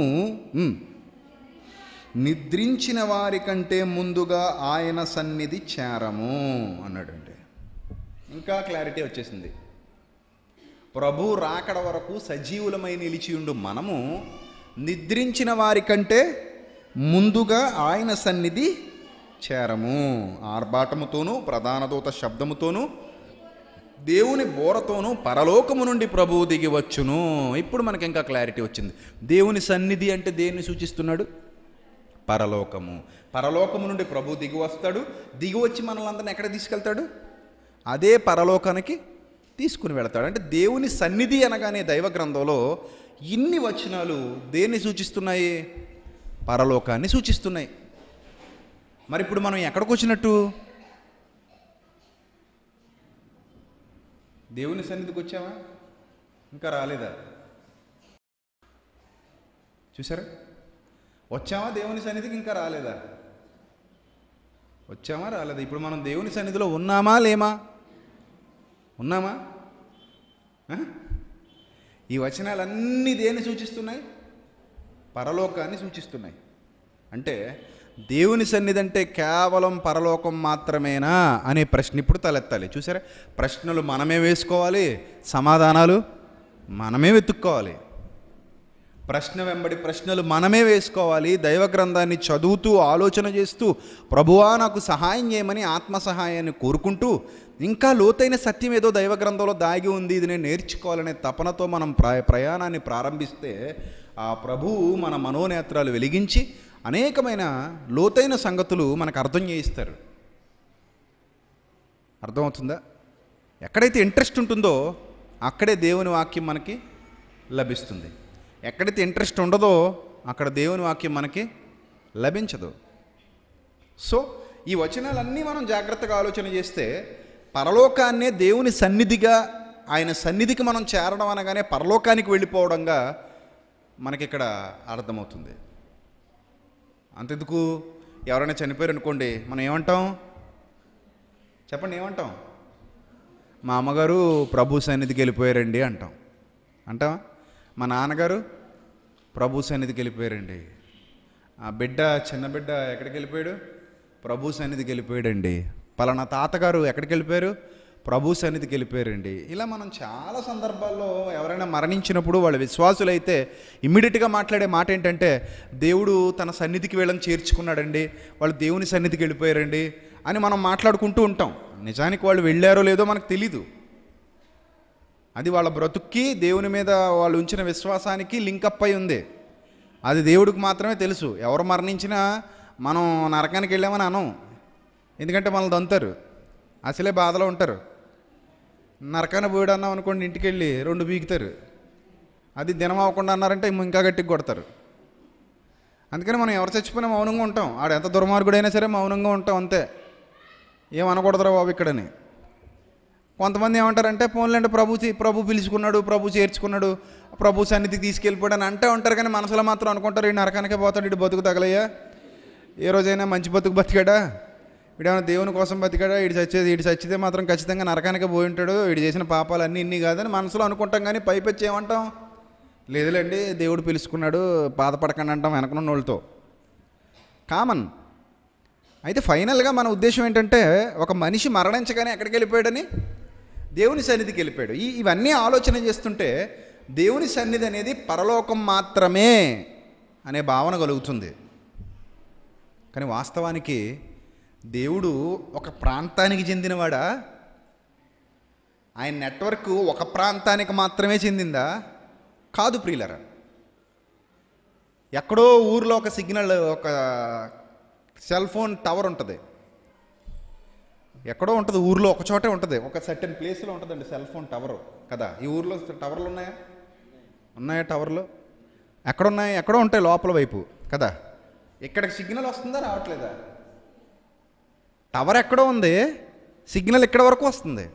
S2: నిద్రించిన వారి కంటే ముందుగా ఆయన సన్నిధి చేరము అన్నాడండి. ఇంకా క్లారిటీ వచ్చేసింది. ప్రభు రాకడ వరకు సజీవులమై నిలిచియుండు మనము నిద్రించిన వారి కంటే ముందుగా ఆయన సన్నిధి చేరము. ఆర్భాటముతోనూ ప్రధాన దూత శబ్దముతోనూ దేవుని బోరతోనూ పరలోకము నుండి ప్రభువు దిగి వచ్చును. ఇప్పుడు మనకి ఇంకా క్లారిటీ వచ్చింది. దేవుని సన్నిధి అంటే దేన్ని సూచిస్తున్నాడు? పరలోకము. పరలోకము నుండి ప్రభువు దిగి వస్తాడు. దిగి వచ్చి మనల్ని అందరిని ఎక్కడ తీసుకెళ్తాడు? అదే పరలోకానికి తీసుకుని వెళతాడు. అంటే దేవుని సన్నిధి అనగానే దైవ గ్రంథంలో ఇన్ని వచనాలు దేన్ని సూచిస్తున్నాయి? పరలోకాన్ని సూచిస్తున్నాయి. మరి ఇప్పుడు మనం ఎక్కడికి వచ్చినట్టు? దేవుని సన్నిధికి వచ్చామా? ఇంకా రాలేదా? చూసారా? వచ్చామా దేవుని సన్నిధికి? ఇంకా రాలేదా? వచ్చామా రాలేదా? ఇప్పుడు మనం దేవుని సన్నిధిలో ఉన్నామా లేమా? ఉన్నామా? ఈ వచనాలన్నీ దేన్ని సూచిస్తున్నాయి? పరలోకాన్ని సూచిస్తున్నాయి. అంటే దేవుని సన్నిధి అంటే కేవలం పరలోకం మాత్రమేనా అనే ప్రశ్న ఇప్పుడు తలెత్తాలి. చూసారా? ప్రశ్నలు మనమే వేసుకోవాలి, సమాధానాలు మనమే వెతుక్కోవాలి. ప్రశ్న వెంబడి ప్రశ్నలు మనమే వేసుకోవాలి. దైవ గ్రంథాన్ని చదువుతూ ఆలోచన చేస్తూ ప్రభువా నాకు సహాయం చేయమని ఆత్మ సహాయాన్ని కోరుకుంటూ, ఇంకా లోతైన సత్యం ఏదో దైవ గ్రంథంలో దాగి ఉంది, ఇది నేను నేర్చుకోవాలనే తపనతో మనం ప్రయాణాన్ని ప్రారంభిస్తే ఆ ప్రభువు మన మనోనేత్రాలు వెలిగించి అనేకమైన లోతైన సంగతులు మనకు అర్థం చేయిస్తారు. అర్థమవుతుందా? ఎక్కడైతే ఇంట్రెస్ట్ ఉంటుందో అక్కడే దేవుని వాక్యం మనకి లభిస్తుంది. ఎక్కడైతే ఇంట్రెస్ట్ ఉండదో అక్కడ దేవుని వాక్యం మనకి లభించదు. సో ఈ వచనాలన్నీ మనం జాగ్రత్తగా ఆలోచన చేస్తే పరలోకాన్నే దేవుని సన్నిధిగా, ఆయన సన్నిధికి మనం చేరడం అనగానే పరలోకానికి వెళ్ళిపోవడంగా మనకిక్కడ అర్థమవుతుంది. అంతెందుకు, ఎవరైనా చనిపోయారు అనుకోండి, మనం ఏమంటాం చెప్పండి, ఏమంటాం? మా అమ్మగారు ప్రభు సన్నిధికి వెళ్ళిపోయారండి అంటాం. అంటావా? మా నాన్నగారు ప్రభు సన్నిధికి వెళ్ళిపోయారండి. ఆ బిడ్డ, చిన్న బిడ్డ ఎక్కడికి వెళ్ళిపోయాడు? ప్రభు సన్నిధికి వెళ్ళిపోయాడండి. పలానా తాతగారు ఎక్కడికి వెళ్ళిపోయారు? ప్రభు సన్నిధికి వెళ్ళిపోయారండి. ఇలా మనం చాలా సందర్భాల్లో ఎవరైనా మరణించినప్పుడు వాళ్ళ విశ్వాసులైతే ఇమ్మీడియట్గా మాట్లాడే మాట ఏంటంటే, దేవుడు తన సన్నిధికి వీళ్ళని చేర్చుకున్నాడండి, వాళ్ళు దేవుని సన్నిధికి వెళ్ళిపోయారండి అని మనం మాట్లాడుకుంటూ ఉంటాం. నిజానికి వాళ్ళు వెళ్ళారో లేదో మనకు తెలీదు. అది వాళ్ళ బ్రతుక్కి, దేవుని మీద వాళ్ళు ఉంచిన విశ్వాసానికి లింకప్ అయి ఉంది. అది దేవుడికి మాత్రమే తెలుసు. ఎవరు మరణించినా మనం నరకానికి వెళ్ళామని అనం, ఎందుకంటే మనల్ని దంతారు, అసలే బాధలో ఉంటారు. నరకాన్ని పోయాడు అన్నాం అనుకోండి, ఇంటికి వెళ్ళి 2 బీగుతారు. అది దినం అవ్వకుండా అన్నారంటే ఇంకా గట్టిగా కొడతారు. అందుకని మనం ఎవరు చచ్చిపోయినా మౌనంగా ఉంటాం. ఆడు ఎంత దుర్మార్గుడైనా సరే మౌనంగా ఉంటాం, అంతే. ఏమనకూడదురా బాబు ఇక్కడని. కొంతమంది ఏమంటారంటే, పోన్లేండి ప్రభు పిలుచుకున్నాడు, ప్రభు చేర్చుకున్నాడు, ప్రభు సన్నిధికి తీసుకెళ్ళిపోయాడు అని అంటే ఉంటారు. కానీ మనసులో మాత్రం అనుకుంటారు, ఈ నరకానికే పోతాడు, ఇటు బతుకు తగలయ్యా, ఏ రోజైనా మంచి బతుకు బతికాడా, వీడేమైనా దేవుని కోసం బతికాడా, ఇటు చచ్చితే మాత్రం ఖచ్చితంగా నరకానికే పోయి ఉంటాడు, వీడు చేసిన పాపాలు ఇన్ని కాదని మనసులో అనుకుంటాం. కానీ పైపెచ్చి ఏమంటాం? లేదులేండి దేవుడు పిలుచుకున్నాడు, బాధపడకండి అంటాం వెనకనున్న వాళ్ళతో. కామన్. అయితే ఫైనల్గా మన ఉద్దేశం ఏంటంటే, ఒక మనిషి మరణించగానే ఎక్కడికి వెళ్ళిపోయాడని? దేవుని సన్నిధికి వెళ్ళిపోయాడు. ఇవన్నీ ఆలోచన చేస్తుంటే దేవుని సన్నిధి అనేది పరలోకం మాత్రమే అనే భావన కలుగుతుంది. కానీ వాస్తవానికి దేవుడు ఒక ప్రాంతానికి చెందినవాడా? ఆయన నెట్వర్క్ ఒక ప్రాంతానికి మాత్రమే చెందిందా? కాదు ప్రియులరా. ఎక్కడో ఊర్లో ఒక సిగ్నల్, ఒక సెల్ ఫోన్ టవర్ ఉంటుంది, ఎక్కడో ఉంటుంది, ఊర్లో ఒక చోటే ఉంటుంది, ఒక సర్టెన్ ప్లేస్లో ఉంటుందండి సెల్ ఫోన్ టవర్ కదా. ఈ ఊర్లో టవర్లు ఉన్నాయా టవర్లు? ఎక్కడున్నాయి? ఎక్కడో ఉంటాయి లోపల వైపు కదా. ఇక్కడికి సిగ్నల్ వస్తుందా, రావట్లేదా? టవర్ ఎక్కడో ఉంది, సిగ్నల్ ఇక్కడ వరకు వస్తుంది.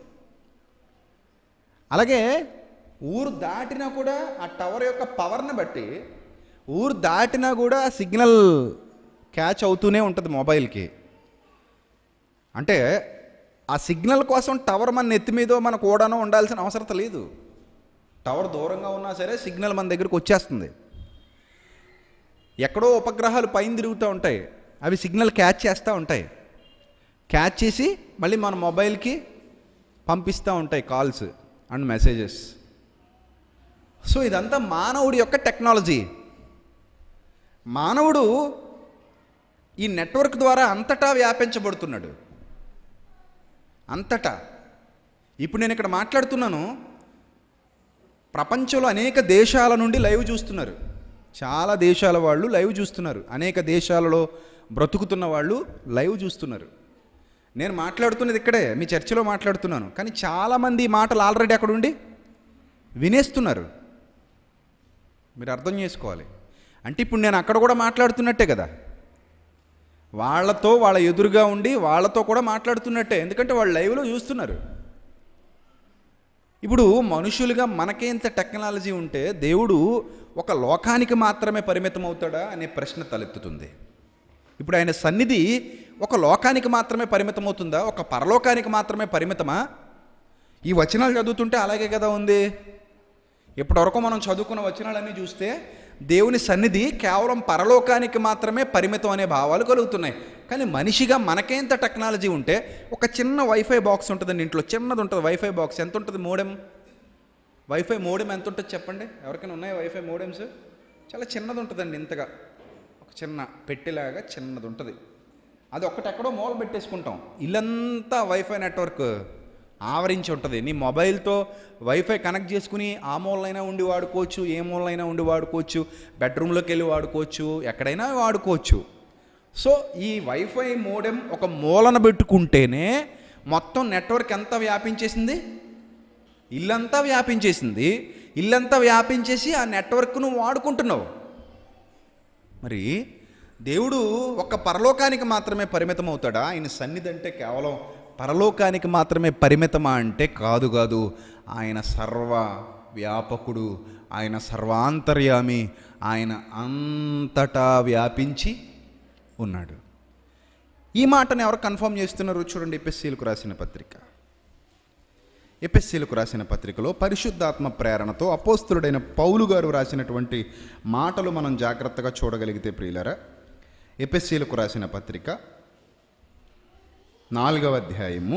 S2: అలాగే ఊరు దాటినా కూడా ఆ టవర్ యొక్క పవర్ని బట్టి ఊరు దాటినా కూడా సిగ్నల్ క్యాచ్ అవుతూనే ఉంటుంది మొబైల్కి. అంటే ఆ సిగ్నల్ కోసం టవర్ మన నెత్తి మీదో మన కూడానో ఉండాల్సిన అవసరం లేదు. టవర్ దూరంగా ఉన్నా సరే సిగ్నల్ మన దగ్గరికి వచ్చేస్తుంది. ఎక్కడో ఉపగ్రహాలు పైన తిరుగుతూ ఉంటాయి, అవి సిగ్నల్ క్యాచ్ చేస్తూ ఉంటాయి. క్యాచ్ చేసి మళ్ళీ మన మొబైల్కి పంపిస్తూ ఉంటాయి కాల్స్ అండ్ మెసేజెస్. సో ఇదంతా మానవుడి యొక్క టెక్నాలజీ. మానవుడు ఈ నెట్వర్క్ ద్వారా అంతటా వ్యాపించబడుతున్నాడు, అంతటా. ఇప్పుడు నేను ఇక్కడ మాట్లాడుతున్నాను, ప్రపంచంలో అనేక దేశాల నుండి లైవ్ చూస్తున్నారు, చాలా దేశాల వాళ్ళు లైవ్ చూస్తున్నారు, అనేక దేశాలలో బ్రతుకుతున్న వాళ్ళు లైవ్ చూస్తున్నారు. నేను మాట్లాడుతున్నది ఇక్కడే మీ చర్చిలో మాట్లాడుతున్నాను, కానీ చాలామంది ఈ మాటలు ఆల్రెడీ అక్కడ ఉండి వినేస్తున్నారు. మీరు అర్థం చేసుకోవాలి. అంటే ఇప్పుడు నేను అక్కడ కూడా మాట్లాడుతున్నట్టే కదా, వాళ్ళతో వాళ్ళ ఎదురుగా ఉండి వాళ్ళతో కూడా మాట్లాడుతున్నట్టే, ఎందుకంటే వాళ్ళు లైవ్లో చూస్తున్నారు. ఇప్పుడు మనుషులుగా మనకే ఇంత టెక్నాలజీ ఉంటే దేవుడు ఒక లోకానికి మాత్రమే పరిమితం అవుతాడా అనే ప్రశ్న తలెత్తుతుంది. ఇప్పుడు ఆయన సన్నిధి ఒక లోకానికి మాత్రమే పరిమితం అవుతుందా, ఒక పరలోకానికి మాత్రమే పరిమితమా? ఈ వచనాలు చదువుతుంటే అలాగే కదా ఉంది. ఇప్పటివరకు మనం చదువుకున్న వచనాలన్నీ చూస్తే దేవుని సన్నిధి కేవలం పరలోకానికి మాత్రమే పరిమితం అనే భావాలు కలుగుతున్నాయి. కానీ మనిషిగా మనకే ఇంత టెక్నాలజీ ఉంటే ఒక చిన్న వైఫై బాక్స్ ఉంటుందండి ఇంట్లో, చిన్నది ఉంటుంది వైఫై బాక్స్. ఎంత ఉంటుంది మోడెం? వైఫై మోడెం ఎంత ఉంటుంది చెప్పండి? ఎవరికైనా ఉన్నాయి వైఫై మోడెమ్స్? చాలా చిన్నది ఉంటుందండి, ఇంతగా ఒక చిన్న పెట్టెలాగా చిన్నది ఉంటుంది. అది ఒక్కటి ఎక్కడో మూల పెట్టేసుకుంటాం, ఇల్లంతా వైఫై నెట్వర్క్ ఆవరించి ఉంటుంది. నీ మొబైల్తో వైఫై కనెక్ట్ చేసుకుని ఆ మూలైనా ఉండి వాడుకోవచ్చు, ఏ మూలైనా ఉండి వాడుకోవచ్చు, బెడ్రూమ్లోకి వెళ్ళి వాడుకోవచ్చు, ఎక్కడైనా వాడుకోవచ్చు. సో ఈ వైఫై మోడెం ఒక మూలన పెట్టుకుంటేనే మొత్తం నెట్వర్క్ ఎంత వ్యాపించేసింది? ఇల్లంతా వ్యాపించేసింది. ఇల్లంతా వ్యాపించేసి ఆ నెట్వర్క్ను వాడుకుంటున్నావు. మరి దేవుడు ఒక్క పరలోకానికి మాత్రమే పరిమితం అవుతాడా? ఆయన సన్నిధి అంటే కేవలం పరలోకానికి మాత్రమే పరిమితమా అంటే కాదు. ఆయన సర్వ వ్యాపకుడు, ఆయన సర్వాంతర్యామి, ఆయన అంతటా వ్యాపించి ఉన్నాడు. ఈ మాటను ఎవరు కన్ఫర్మ్ చేస్తున్నారు? చూడండి, ఎఫెసీయులకు రాసిన పత్రికలో పరిశుద్ధాత్మ ప్రేరణతో అపోస్తులుడైన పౌలు గారు రాసినటువంటి మాటలు మనం జాగ్రత్తగా చూడగలిగితే ప్రియులారా, ఎఫెసీయులకు రాసిన పత్రిక 4వ అధ్యాయము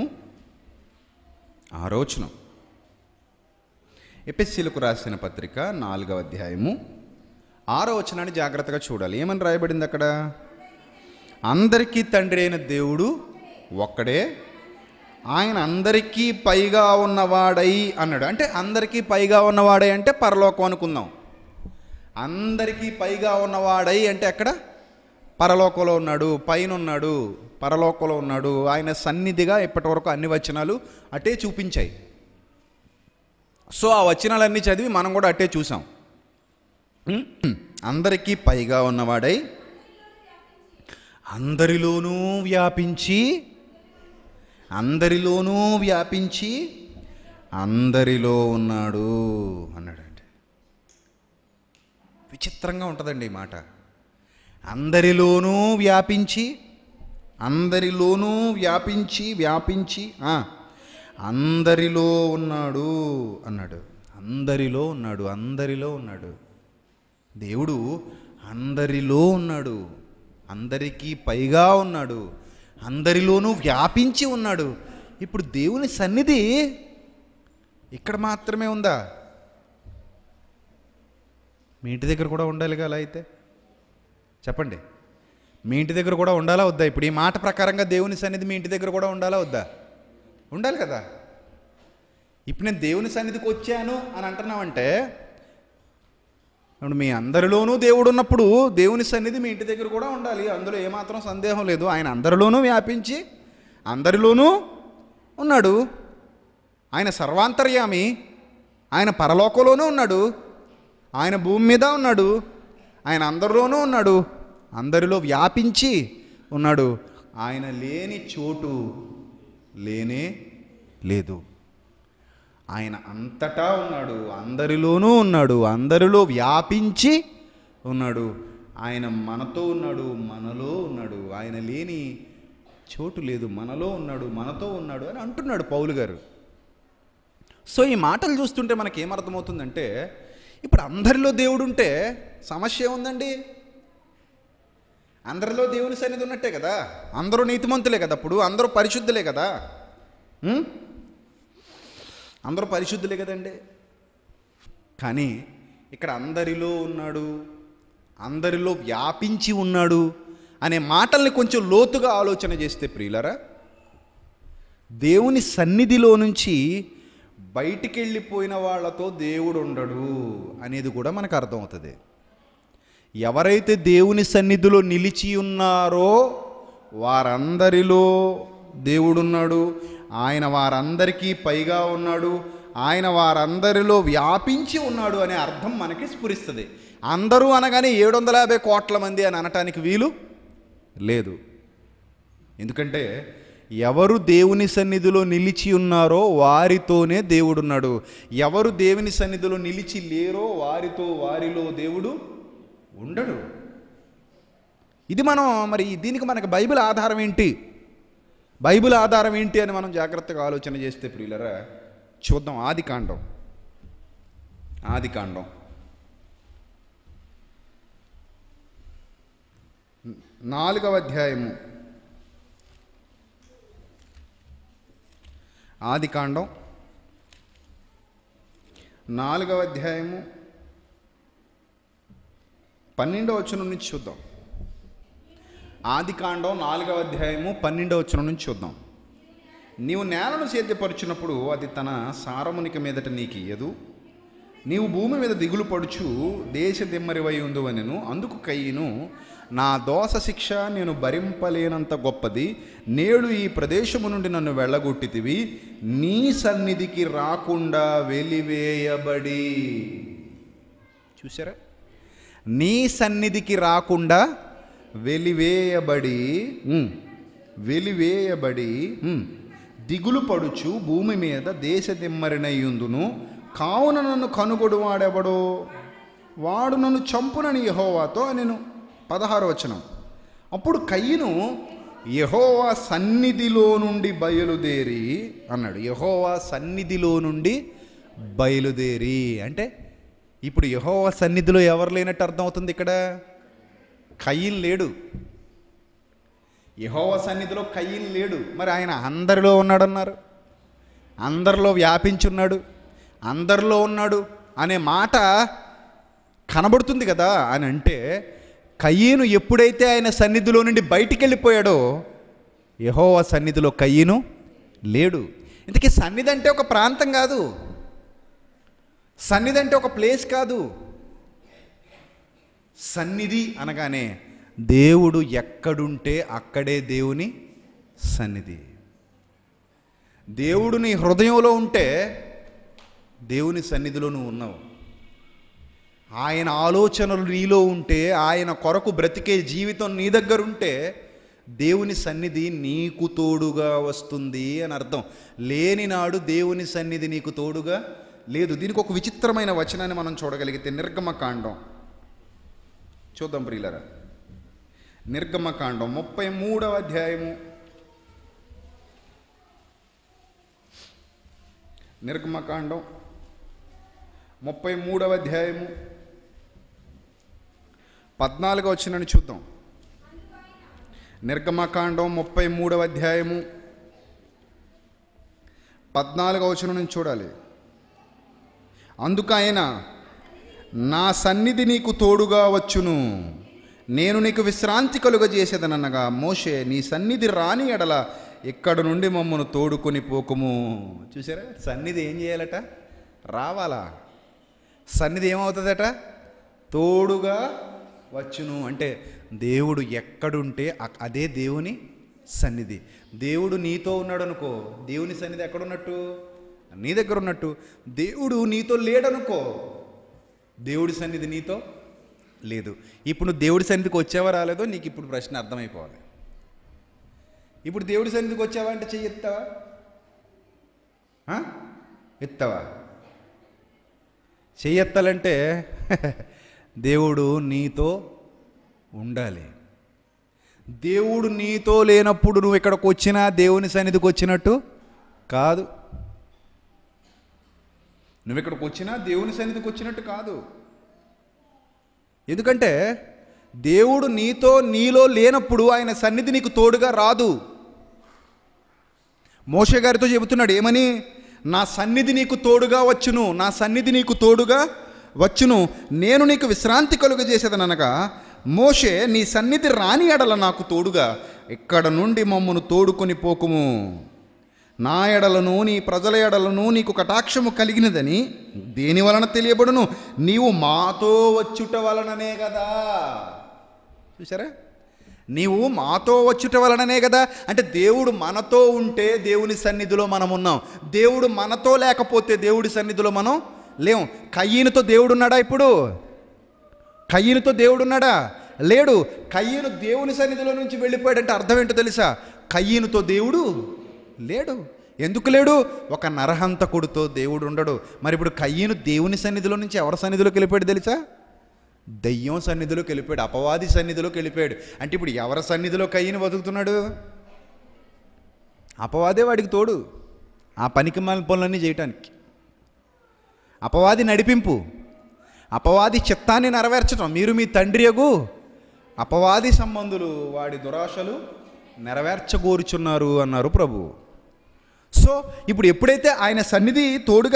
S2: 6వ వచనం. ఎఫెసీయులకు రాసిన పత్రిక 4వ అధ్యాయము 6వ వచనాన్ని జాగ్రత్తగా చూడాలి. ఏమని రాయబడింది అక్కడ? అందరికీ తండ్రి అయిన దేవుడు ఒక్కడే, ఆయన అందరికీ పైగా ఉన్నవాడై అన్నాడు. అంటే అందరికీ పైగా ఉన్నవాడై అంటే పరలోకం అనుకుందాం. అందరికీ పైగా ఉన్నవాడై అంటే ఎక్కడ? పరలోకంలో ఉన్నాడు, పైన ఉన్నాడు, పరలోకంలో ఉన్నాడు. ఆయన సన్నిధిగా ఇప్పటి వరకు అన్ని వచనాలు అటే చూపించాయి. సో ఆ వచనాలన్నీ చదివి మనం కూడా అటే చూసాం. అందరికీ పైగా ఉన్నవాడై అందరిలోనూ వ్యాపించి అందరిలో ఉన్నాడు అన్నాడండి. విచిత్రంగా ఉంటుందండి ఈ మాట. అందరిలోనూ వ్యాపించి అందరిలో ఉన్నాడు అన్నాడు. అందరిలో ఉన్నాడు దేవుడు. అందరిలో ఉన్నాడు, అందరికీ పైగా ఉన్నాడు, అందరిలోనూ వ్యాపించి ఉన్నాడు. ఇప్పుడు దేవుని సన్నిధి ఇక్కడ మాత్రమే ఉందా? మీ ఇంటి దగ్గర కూడా ఉండాలిగా. అలా అయితే చెప్పండి, మీ ఇంటి దగ్గర కూడా ఉండాలా వద్దా? ఇప్పుడు ఈ మాట ప్రకారంగా దేవుని సన్నిధి మీ ఇంటి దగ్గర కూడా ఉండాలా వద్దా? ఉండాలి కదా. ఇప్పుడు నేను దేవుని సన్నిధికి వచ్చాను అని అంటున్నామంటే, ఇప్పుడు మీ అందరిలోనూ దేవుడు ఉన్నప్పుడు దేవుని సన్నిధి మీ ఇంటి దగ్గర కూడా ఉండాలి. అందులో ఏమాత్రం సందేహం లేదు. ఆయన అందరిలోనూ వ్యాపించి అందరిలోనూ ఉన్నాడు. ఆయన సర్వాంతర్యామి, ఆయన పరలోకంలోనూ ఉన్నాడు, ఆయన భూమి మీద ఉన్నాడు, ఆయన అందరిలోనూ ఉన్నాడు, అందరిలో వ్యాపించి ఉన్నాడు. ఆయన లేని చోటు లేనే లేదు. ఆయన అంతటా ఉన్నాడు, అందరిలోనూ ఉన్నాడు, అందరిలో వ్యాపించి ఉన్నాడు. ఆయన మనతో ఉన్నాడు, మనలో ఉన్నాడు. ఆయన లేని చోటు లేదు, మనలో ఉన్నాడు, మనతో ఉన్నాడు అని అంటున్నాడు పౌలు గారు. సో ఈ మాటలు చూస్తుంటే మనకేమర్థమవుతుందంటే, ఇప్పుడు అందరిలో దేవుడు ఉంటే సమస్య ఏముందండి? అందరిలో దేవుని సన్నిధి ఉన్నట్టే కదా. అందరూ నీతిమంతులే కదా, అప్పుడు అందరూ పరిశుద్ధులే కదా. అందరూ పరిశుద్ధులే కదండి. కానీ ఇక్కడ అందరిలో ఉన్నాడు, అందరిలో వ్యాపించి ఉన్నాడు అనే మాటల్ని కొంచెం లోతుగా ఆలోచన చేస్తే ప్రియులరా, దేవుని సన్నిధిలో నుంచి బయటికి వెళ్ళిపోయిన వాళ్ళతో దేవుడు ఉండడు అనేది కూడా మనకు అర్థమవుతుంది. ఎవరైతే దేవుని సన్నిధిలో నిలిచి ఉన్నారో వారందరిలో దేవుడున్నాడు. ఆయన వారందరికీ పైగా ఉన్నాడు, ఆయన వారందరిలో వ్యాపించి ఉన్నాడు అనే అర్థం మనకి స్ఫురిస్తుంది. అందరూ అనగానే 750 కోట్ల మంది అని అనటానికి వీలు లేదు. ఎందుకంటే ఎవరు దేవుని సన్నిధిలో నిలిచి ఉన్నారో వారితోనే దేవుడున్నాడు. ఎవరు దేవుని సన్నిధిలో నిలిచి లేరో వారిలో దేవుడు ఉండడు. ఇది మనం మరి దీనికి మనకు బైబిల్ ఆధారం ఏంటి? బైబిల్ ఆధారం ఏంటి అని మనం జాగ్రత్తగా ఆలోచన చేస్తే ప్రియులరా, చూద్దాం. ఆదికాండం 4వ అధ్యాయము. ఆదికాండం 4వ అధ్యాయము 12వ వచనం నుంచి చూద్దాం. ఆదికాండం 4వ అధ్యాయము 12వ వచనం నుంచి చూద్దాం. నీవు నేలను సేద్యపరుచినప్పుడు అది తన సారమునిక మీదట నీకు ఇయ్యదు, నీవు భూమి మీద దిగులు పడుచు దేశ దిమ్మరివై ఉందువనెను. అందుకు కయ్యను, నా దోష శిక్ష నేను భరింపలేనంత గొప్పది. నేడు ఈ ప్రదేశము నుండి నన్ను వెళ్ళగొట్టితివి, నీ సన్నిధికి రాకుండా వెలివేయబడి. చూసారా, నీ సన్నిధికి రాకుండా వెలివేయబడి దిగులు పడుచు భూమి మీద దేశ దిమ్మరినయ్యుందును. కావున నన్ను కనుగొడు వాడెవడో, వాడు నన్ను చంపునని యెహోవాతో నేను. 16వ వచనం. అప్పుడు కయ్యను యెహోవా సన్నిధిలో నుండి బయలుదేరి అన్నాడు. యెహోవా సన్నిధిలో నుండి బయలుదేరి అంటే ఇప్పుడు యెహోవా సన్నిధిలో ఎవరు లేనట్టు అర్థమవుతుంది. ఇక్కడ కయ్యను లేడు, యెహోవా సన్నిధిలో కయ్యను లేడు. మరి ఆయన అందరిలో ఉన్నాడన్నారు, అందరిలో వ్యాపించున్నాడు, అందరిలో ఉన్నాడు అనే మాట కనబడుతుంది కదా. అని అంటే కయ్యను ఎప్పుడైతే ఆయన సన్నిధిలో నుండి బయటికి వెళ్ళిపోయాడో యెహోవా సన్నిధిలో కయ్యను లేడు. ఇంతకీ సన్నిధి అంటే ఒక ప్రాంతం కాదు, సన్నిధి అంటే ఒక ప్లేస్ కాదు. సన్నిధి అనగానే దేవుడు ఎక్కడుంటే అక్కడే దేవుని సన్నిధి. దేవుడు నీ హృదయంలో ఉంటే దేవుని సన్నిధిలో నువ్వు ఉన్నావు. ఆయన ఆలోచనలు నీలో ఉంటే, ఆయన కొరకు బ్రతికే జీవితం నీ దగ్గర ఉంటే దేవుని సన్నిధి నీకు తోడుగా వస్తుంది అని అర్థం. లేని నాడు దేవుని సన్నిధి నీకు తోడుగా లేదు. దీనికి ఒక విచిత్రమైన వచనాన్ని మనం చూడగలిగితే నిర్గమకాండం చూద్దాం ప్రియులారా. నిర్గమకాండం 33వ అధ్యాయము. నిర్గమకాండం 33వ అధ్యాయము 14వ వచనాన్ని చూద్దాం. నిర్గమకాండం 33వ అధ్యాయము 14వ వచనం నుంచి చూడాలి. అందుకు ఆయన, నా సన్నిధి నీకు తోడుగా వచ్చును, నేను నీకు విశ్రాంతి కలుగజేసేదనగా, మోషే నీ సన్నిధి రాని ఎడల ఇక్కడ నుండి మమ్మను తోడుకొని పోకుము. చూసారా, సన్నిధి ఏం చేయాలట? రావాలా. సన్నిధి ఏమవుతుందట? తోడుగా వచ్చును. అంటే దేవుడు ఎక్కడుంటే అదే దేవుని సన్నిధి. దేవుడు నీతో ఉన్నాడు అనుకో, దేవుని సన్నిధి ఎక్కడున్నట్టు? నీ దగ్గర ఉన్నట్టు. దేవుడు నీతో లేడనుకో, దేవుడి సన్నిధి నీతో లేదు. ఇప్పుడు నువ్వు దేవుడి సన్నిధికి వచ్చావా రాలేదో నీకు ఇప్పుడు ప్రశ్న అర్థమైపోవాలి. ఇప్పుడు దేవుడి సన్నిధికి వచ్చావా అంటే చెయ్యి ఎత్తావా? ఎత్తావా? చెయ్యి ఎత్తాలంటే దేవుడు నీతో ఉండాలి. దేవుడు నీతో లేనప్పుడు నువ్వు ఇక్కడికి వచ్చినా దేవుని సన్నిధికి వచ్చినట్టు కాదు. నువ్వు ఇక్కడికి వచ్చినా దేవుని సన్నిధికి వచ్చినట్టు కాదు. ఎందుకంటే దేవుడు నీలో లేనప్పుడు ఆయన సన్నిధి నీకు తోడుగా రాదు. మోషే గారితో చెబుతున్నాడు ఏమని? నా సన్నిధి నీకు తోడుగా వచ్చును, నా సన్నిధి నీకు తోడుగా వచ్చును, నేను నీకు విశ్రాంతి కలుగజేసేదనగా, మోషే నీ సన్నిధి రాని ఎడల నాకు తోడుగా ఇక్కడ నుండి మమ్మను తోడుకొని పోకుము. నా ఎడలను నీ ప్రజల ఎడలను నీకు కటాక్షము కలిగినదని దేని వలన తెలియబడును? నీవు మాతో వచ్చుట వలననే కదా. చూసారా, నీవు మాతో వచ్చుట వలననే కదా. అంటే దేవుడు మనతో ఉంటే దేవుని సన్నిధిలో మనం ఉన్నాం. దేవుడు మనతో లేకపోతే దేవుడి సన్నిధిలో మనం లేవు. కయ్యనుతో దేవుడు ఉన్నాడా? ఇప్పుడు కయ్యనుతో దేవుడు ఉన్నాడా? లేడు. కయ్యను దేవుని సన్నిధిలో నుంచి వెళ్ళిపోయాడంటే అర్థం ఏంటో తెలుసా? కయ్యనుతో దేవుడు లేడు. ఎందుకు లేడు? ఒక నరహంతకుడితో దేవుడు ఉండడు. మరి ఇప్పుడు కయ్యను దేవుని సన్నిధిలో నుంచి ఎవరి సన్నిధిలోకి వెళ్ళిపోయాడు తెలుసా? దయ్యం సన్నిధిలోకి వెళ్ళిపోయాడు, అపవాది సన్నిధిలోకి వెళ్ళిపోయాడు. అంటే ఇప్పుడు ఎవరి సన్నిధిలో కయ్యను బతుకుతున్నాడు? అపవాదే వాడికి తోడు ఆ పనికిమాలిన పనులన్నీ చేయటానికి. అపవాది నడిపింపు, అపవాది చిత్తాన్ని నెరవేర్చడం. మీరు మీ తండ్రి యగు అపవాది సంబంధులు వాడి దురాశలు నెరవేర్చగోరుచున్నారు అన్నారు ప్రభు. సో ఇప్పుడు ఎప్పుడైతే ఆయన సన్నిధి తోడుగా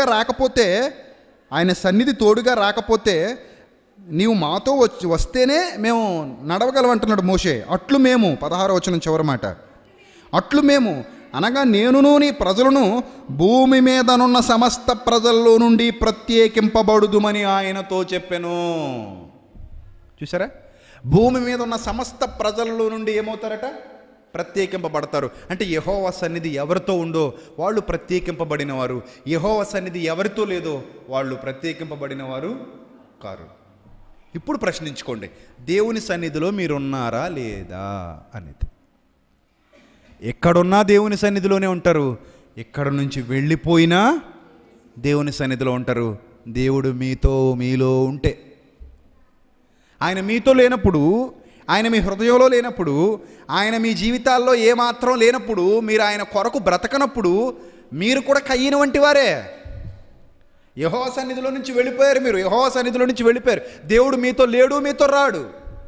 S2: రాకపోతే నీవు మాతో వస్తేనే మేము నడవగలమంటున్నాడు మోషే. అట్లు మేము 16వ వచనం చివరి మాట, అట్లు మేము అనగా నేనును నీ ప్రజలను భూమి మీదనున్న సమస్త ప్రజల్లో నుండి ప్రత్యేకింపబడుదుమని ఆయనతో చెప్పెను. చూసారా, భూమి మీద ఉన్న సమస్త ప్రజల్లో నుండి ఏమవుతారట? ప్రత్యేకింపబడతారు. అంటే యెహోవా సన్నిధి ఎవరితో ఉందో వాళ్ళు ప్రత్యేకింపబడిన వారు, యెహోవా సన్నిధి ఎవరితో లేదో వాళ్ళు ప్రత్యేకింపబడిన వారు కారు. ఇప్పుడు ప్రశ్నించుకోండి, దేవుని సన్నిధిలో మీరున్నారా లేదా అనేది. ఎక్కడున్నా దేవుని సన్నిధిలోనే ఉంటారు, ఎక్కడ నుంచి వెళ్ళిపోయినా దేవుని సన్నిధిలో ఉంటారు. దేవుడు మీలో ఉంటే, ఆయన మీతో లేనప్పుడు, ఆయన మీ హృదయంలో లేనప్పుడు, ఆయన మీ జీవితాల్లో ఏమాత్రం లేనప్పుడు, మీరు ఆయన కొరకు బ్రతకనప్పుడు మీరు కూడా కయ్యను వంటి వారే. యెహోవా సన్నిధిలో నుంచి వెళ్ళిపోయారు, మీరు యెహోవా సన్నిధిలో నుంచి వెళ్ళిపోయారు. దేవుడు మీతో లేడు, మీతో రాడు.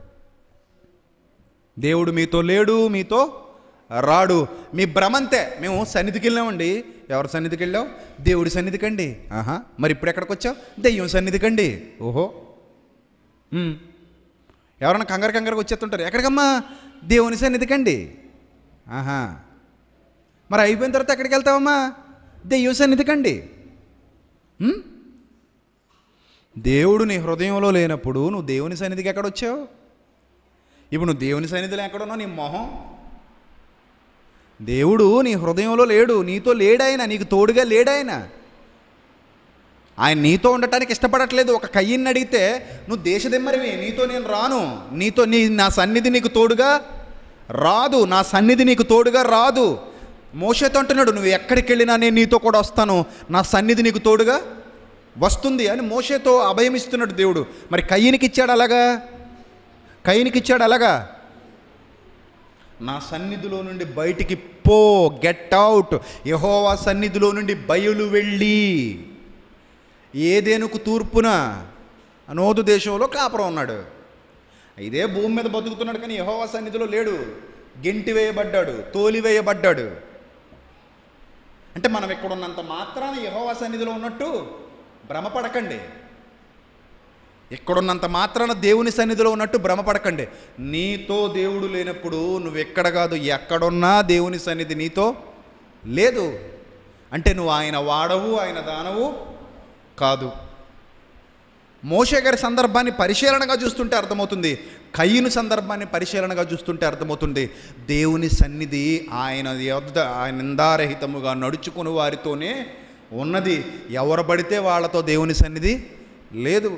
S2: దేవుడు మీతో లేడు, మీతో రాడు. మీ భ్రమంతే. మేము సన్నిధికి వెళ్ళామండి. ఎవరి సన్నిధికి వెళ్ళావు? దేవుడి సన్నిధికి అండి. ఆహా, మరి ఇప్పుడు ఎక్కడికి వచ్చావు? దెయ్యం సన్నిధికి అండి. ఓహో, ఎవరైనా కంగారుగా వచ్చేస్తుంటారు. ఎక్కడికమ్మా? దేవుని సన్నిధికి అండి. ఆహా, మరి అయిపోయిన తర్వాత ఎక్కడికి వెళ్తావమ్మా? దెయ్యం సన్నిధికి అండి. దేవుడు నీ హృదయంలో లేనప్పుడు నువ్వు దేవుని సన్నిధికి ఎక్కడొచ్చావు? ఇప్పుడు నువ్వు దేవుని సన్నిధిలో ఎక్కడున్నావు? నీ మొహం. దేవుడు నీ హృదయంలో లేడు, నీతో లేడాయన, నీకు తోడుగా లేడాయన. ఆయన నీతో ఉండటానికి ఇష్టపడట్లేదు. ఒక కయ్యని అడిగితే, నువ్వు దేశదిమ్మరివి, నీతో నేను రాను, నా సన్నిధి నీకు తోడుగా రాదు, నా సన్నిధి నీకు తోడుగా రాదు. మోషేతో అంటున్నాడు, నువ్వు ఎక్కడికి వెళ్ళినా నేను నీతో కూడా వస్తాను, నా సన్నిధి నీకు తోడుగా వస్తుంది అని మోషేతో అభయం ఇస్తున్నాడు దేవుడు. మరి కయ్యనికి ఇచ్చాడు అలాగా? నా సన్నిధిలో నుండి బయటికి పో, గెట్ అవుట్. యెహోవా సన్నిధిలో నుండి బయలు వెళ్ళి ఏదేనుకు తూర్పున అనోదు దేశంలో కాపురం ఉన్నాడు. ఇదే భూమి మీద బతుకుతున్నాడు, కానీ యెహోవా సన్నిధిలో లేడు. గెంటి వేయబడ్డాడు, తోలివేయబడ్డాడు. అంటే మనం ఇక్కడ ఉన్నంత మాత్రాన యెహోవా సన్నిధిలో ఉన్నట్టు భ్రమపడకండి. ఎక్కడున్నంత మాత్రాన దేవుని సన్నిధిలో ఉన్నట్టు భ్రమపడకండి. నీతో దేవుడు లేనప్పుడు నువ్వు ఎక్కడ కాదు, ఎక్కడున్నా దేవుని సన్నిధి నీతో లేదు. అంటే నువ్వు ఆయన వాడవు, ఆయన దానవు కాదు. మోషే గారి సందర్భాన్ని పరిశీలనగా చూస్తుంటే అర్థమవుతుంది, కయ్యను సందర్భాన్ని పరిశీలనగా చూస్తుంటే అర్థమవుతుంది. దేవుని సన్నిధి ఆయన నిందారహితముగా నడుచుకుని వారితోనే ఉన్నది. ఎవరు పడితే వాళ్ళతో దేవుని సన్నిధి లేదు.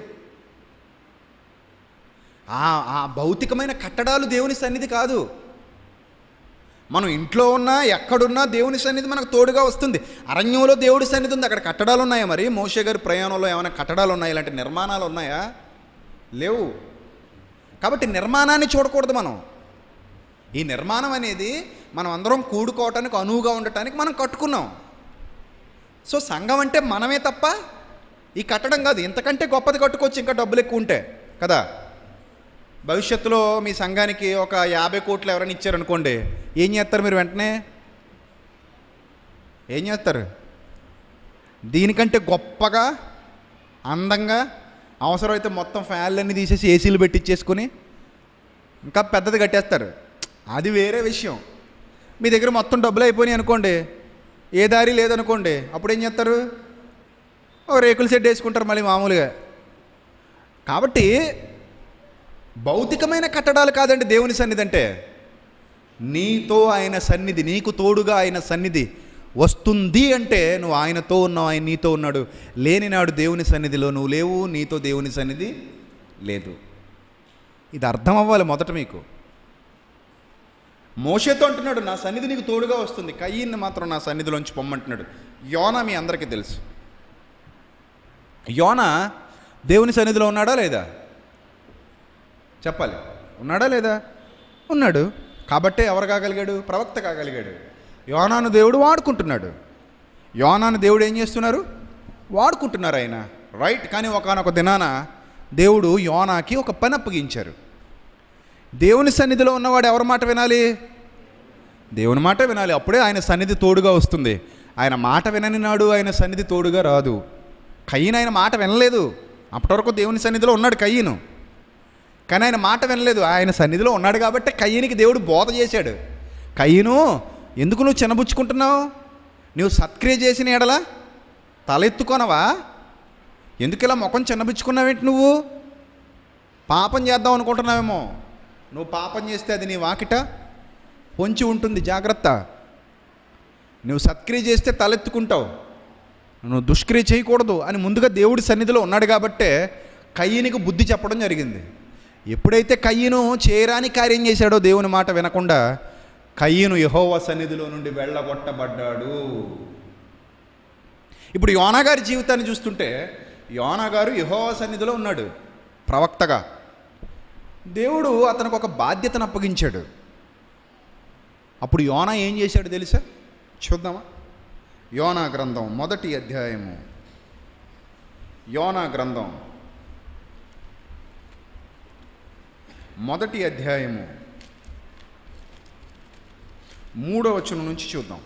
S2: ఆ భౌతికమైన కట్టడాలు దేవుని సన్నిధి కాదు. మనం ఇంట్లో ఉన్నా ఎక్కడున్నా దేవుని సన్నిధి మనకు తోడుగా వస్తుంది. అరణ్యంలో దేవుడి సన్నిధి ఉంది, అక్కడ కట్టడాలు ఉన్నాయా? మరి మోషే గారి ప్రయాణంలో ఏమైనా కట్టడాలు ఉన్నాయా? ఇలాంటి నిర్మాణాలు ఉన్నాయా? లేవు. కాబట్టి నిర్మాణాన్ని చూడకూడదు మనం. ఈ నిర్మాణం అనేది మనం అందరం కూడుకోవటానికి, అనువుగా ఉండటానికి మనం కట్టుకున్నాం. సో సంఘం అంటే మనమే తప్ప ఈ కట్టడం కాదు. ఇంతకంటే గొప్పది కట్టుకోవచ్చు, ఇంకా డబ్బులు ఎక్కువ ఉంటే కదా. భవిష్యత్తులో మీ సంఘానికి ఒక 50 కోట్లు ఎవరైనా ఇచ్చారనుకోండి, ఏం చేస్తారు మీరు? వెంటనే ఏం చేస్తారు? దీనికంటే గొప్పగా, అందంగా, అవసరమైతే మొత్తం ఫ్యాన్లన్నీ తీసేసి ఏసీలు పెట్టించేసుకొని ఇంకా పెద్దది కట్టేస్తారు. అది వేరే విషయం. మీ దగ్గర మొత్తం డబ్బులు అయిపోయినాయి అనుకోండి, ఏ దారి లేదనుకోండి, అప్పుడు ఏం చేస్తారు? ఓ రేకుల షెడ్ వేసుకుంటారు మళ్ళీ మామూలుగా. కాబట్టి భౌతికమైన కట్టడాలు కాదండి దేవుని సన్నిధి అంటే. నీతో ఆయన సన్నిధి, నీకు తోడుగా ఆయన సన్నిధి వస్తుంది అంటే నువ్వు ఆయనతో ఉన్నావు, ఆయన నీతో ఉన్నాడు. లేని నాడు దేవుని సన్నిధిలో నువ్వు లేవు, నీతో దేవుని సన్నిధి లేదు. ఇది అర్థం అవ్వాలి మొదట మీకు. మోషేతో అంటున్నాడు, నా సన్నిధి నీకు తోడుగా వస్తుంది. కయ్యన్ని మాత్రం నా సన్నిధిలోంచి పొమ్మంటున్నాడు. యోనా మీ అందరికీ తెలుసు. యోనా దేవుని సన్నిధిలో ఉన్నాడా లేదా? చెప్పాలి. ఉన్నాడా లేదా? ఉన్నాడు. కాబట్టే ఎవరు కాగలిగాడు? ప్రవక్త కాగలిగాడు. యోనాను దేవుడు వాడుకుంటున్నాడు. యోనాను దేవుడు ఏం చేస్తున్నారు? వాడుకుంటున్నారు ఆయన, రైట్. కానీ ఒకానొక దినాన దేవుడు యోనాకి ఒక పని అప్పగించారు. దేవుని సన్నిధిలో ఉన్నవాడు ఎవరి మాట వినాలి? దేవుని మాట వినాలి. అప్పుడే ఆయన సన్నిధి తోడుగా వస్తుంది. ఆయన మాట వినని నాడు ఆయన సన్నిధి తోడుగా రాదు. కయ్యను ఆయన మాట వినలేదు. అప్పటి వరకు దేవుని సన్నిధిలో ఉన్నాడు కయ్యను, కానీ ఆయన మాట వినలేదు. ఆయన సన్నిధిలో ఉన్నాడు కాబట్టి కయ్యనికి దేవుడు బోధ చేశాడు. కయ్యను, ఎందుకు నువ్వు చిన్నబుచ్చుకుంటున్నావు? నువ్వు సత్క్రియ చేసిన ఎడల తలెత్తుకొనవా? ఎందుకు ఇలా ముఖం చిన్నబుచ్చుకున్నావేంటి? నువ్వు పాపం చేద్దాం అనుకుంటున్నావేమో. నువ్వు పాపం చేస్తే అది నీ వాకిట పొంచి ఉంటుంది, జాగ్రత్త. నువ్వు సత్క్రియ చేస్తే తలెత్తుకుంటావు. నువ్వు దుష్క్రియ చేయకూడదు అని ముందుగా దేవుడి సన్నిధిలో ఉన్నాడు కాబట్టే కయ్యనికి బుద్ధి చెప్పడం జరిగింది. ఎప్పుడైతే కయ్యను చేయరాని కార్యం చేశాడో దేవుని మాట వినకుండా, కయ్యను యెహోవా సన్నిధిలో నుండి వెళ్ళగొట్టబడ్డాడు. ఇప్పుడు యోనా గారి జీవితాన్ని చూస్తుంటే, యోనా గారు యెహోవా సన్నిధిలో ఉన్నాడు ప్రవక్తగా. దేవుడు అతనికి ఒక బాధ్యతను అప్పగించాడు. అప్పుడు యోనా ఏం చేశాడు తెలుసా? చూద్దామా? యోనా గ్రంథం 1వ అధ్యాయము. యోనా గ్రంథం 1వ అధ్యాయము 3వ వచనం నుంచి చూద్దాం.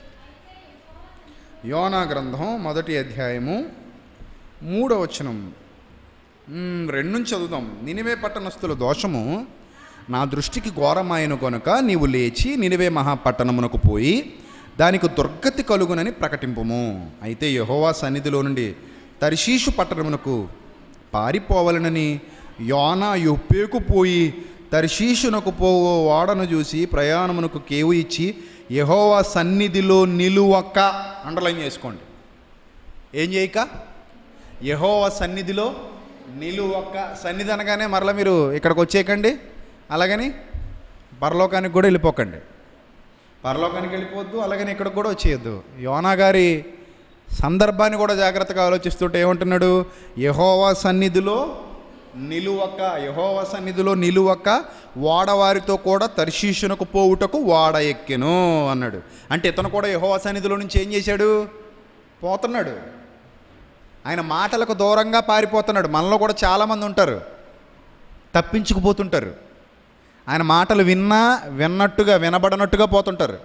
S2: యోనా గ్రంథం 1వ అధ్యాయము 3వ వచనం 2 నుంచి చదువుదాం. నినివే పట్టణస్థుల దోషము నా దృష్టికి ఘోరమాయను గనుక నీవు లేచి నినివే మహాపట్టణమునకు పోయి దానికి దుర్గతి కలుగునని ప్రకటింపుము. అయితే యెహోవా సన్నిధిలో నుండి తర్షీషు పట్టణమునకు పారిపోవాలనని యోనా యొప్పేకు పోయి తర్షీషునకు పోవో ఓడను చూసి ప్రయాణమునకు కేవు ఇచ్చి యెహోవా సన్నిధిలో నిలువక, అండర్లైన్ చేసుకోండి, ఏం చేయక? యెహోవా సన్నిధిలో నిలువక. సన్నిధి అనగానే మరలా మీరు ఇక్కడికి వచ్చేయకండి, అలాగని పరలోకానికి కూడా వెళ్ళిపోకండి. పరలోకానికి వెళ్ళిపోవద్దు, అలాగని ఇక్కడికి కూడా వచ్చేయద్దు. యోనా గారి సందర్భాన్ని కూడా జాగ్రత్తగా ఆలోచిస్తుంటే ఏమంటున్నాడు? యెహోవా సన్నిధిలో నిలువక, యెహోవా సన్నిధిలో నిలువక వాడవారితో కూడా తర్షీషునకు పోవుటకు వాడ ఎక్కెను అన్నాడు. అంటే ఇతను కూడా యెహోవా సన్నిధిలో నుంచి ఏం చేశాడు? పోతున్నాడు. ఆయన మాటలకు దూరంగా పారిపోతున్నాడు. మనలో కూడా చాలామంది ఉంటారు, తప్పించుకుపోతుంటారు. ఆయన మాటలు విన్నట్టుగా వినబడనట్టుగా పోతుంటారు.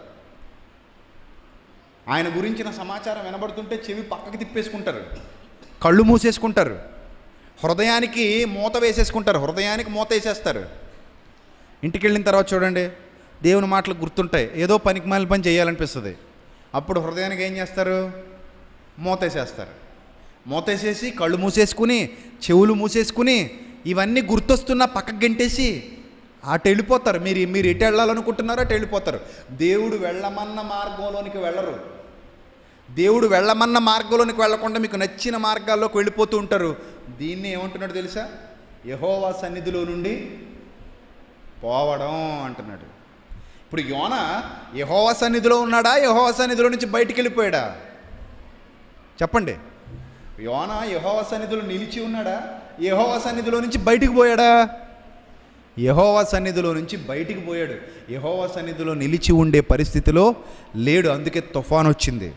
S2: ఆయన గురించిన సమాచారం వినబడుతుంటే చెవి పక్కకి తిప్పేసుకుంటారు, కళ్ళు మూసేసుకుంటారు, హృదయానికి మూత వేసేసుకుంటారు, హృదయానికి మూత వేసేస్తారు. ఇంటికి వెళ్ళిన తర్వాత చూడండి, దేవుని మాటలు గుర్తుంటాయి, ఏదో పనికి మాలిన పని చేయాలనిపిస్తుంది. అప్పుడు హృదయానికి ఏం చేస్తారు? మూతేసేస్తారు. మూతేసేసి కళ్ళు మూసేసుకుని చెవులు మూసేసుకుని ఇవన్నీ గుర్తొస్తున్నా పక్కకు గెంటేసి అటు వెళ్ళిపోతారు. మీరు ఎటు వెళ్ళాలనుకుంటున్నారో అటు వెళ్ళిపోతారు. దేవుడు వెళ్ళమన్న మార్గంలోనికి వెళ్ళరు. దేవుడు వెళ్ళమన్న మార్గంలోనికి వెళ్ళకుండా మీకు నచ్చిన మార్గాల్లోకి వెళ్ళిపోతూ ఉంటారు. దీన్ని ఏమంటున్నాడు తెలుసా? యెహోవా సన్నిధిలో నుండి పోవడం అంటున్నాడు. ఇప్పుడు యోనా యెహోవా సన్నిధిలో ఉన్నాడా? యెహోవా సన్నిధిలో నుంచి బయటికి వెళ్ళిపోయాడా? చెప్పండి. యోనా యెహోవా సన్నిధిలో నిలిచి ఉన్నాడా? యెహోవా సన్నిధిలో నుంచి బయటికి పోయాడా? యెహోవా సన్నిధిలో నుంచి బయటికి పోయాడు. యెహోవా సన్నిధిలో నిలిచి ఉండే పరిస్థితిలో లేడు. అందుకే తుఫాన్ వచ్చింది.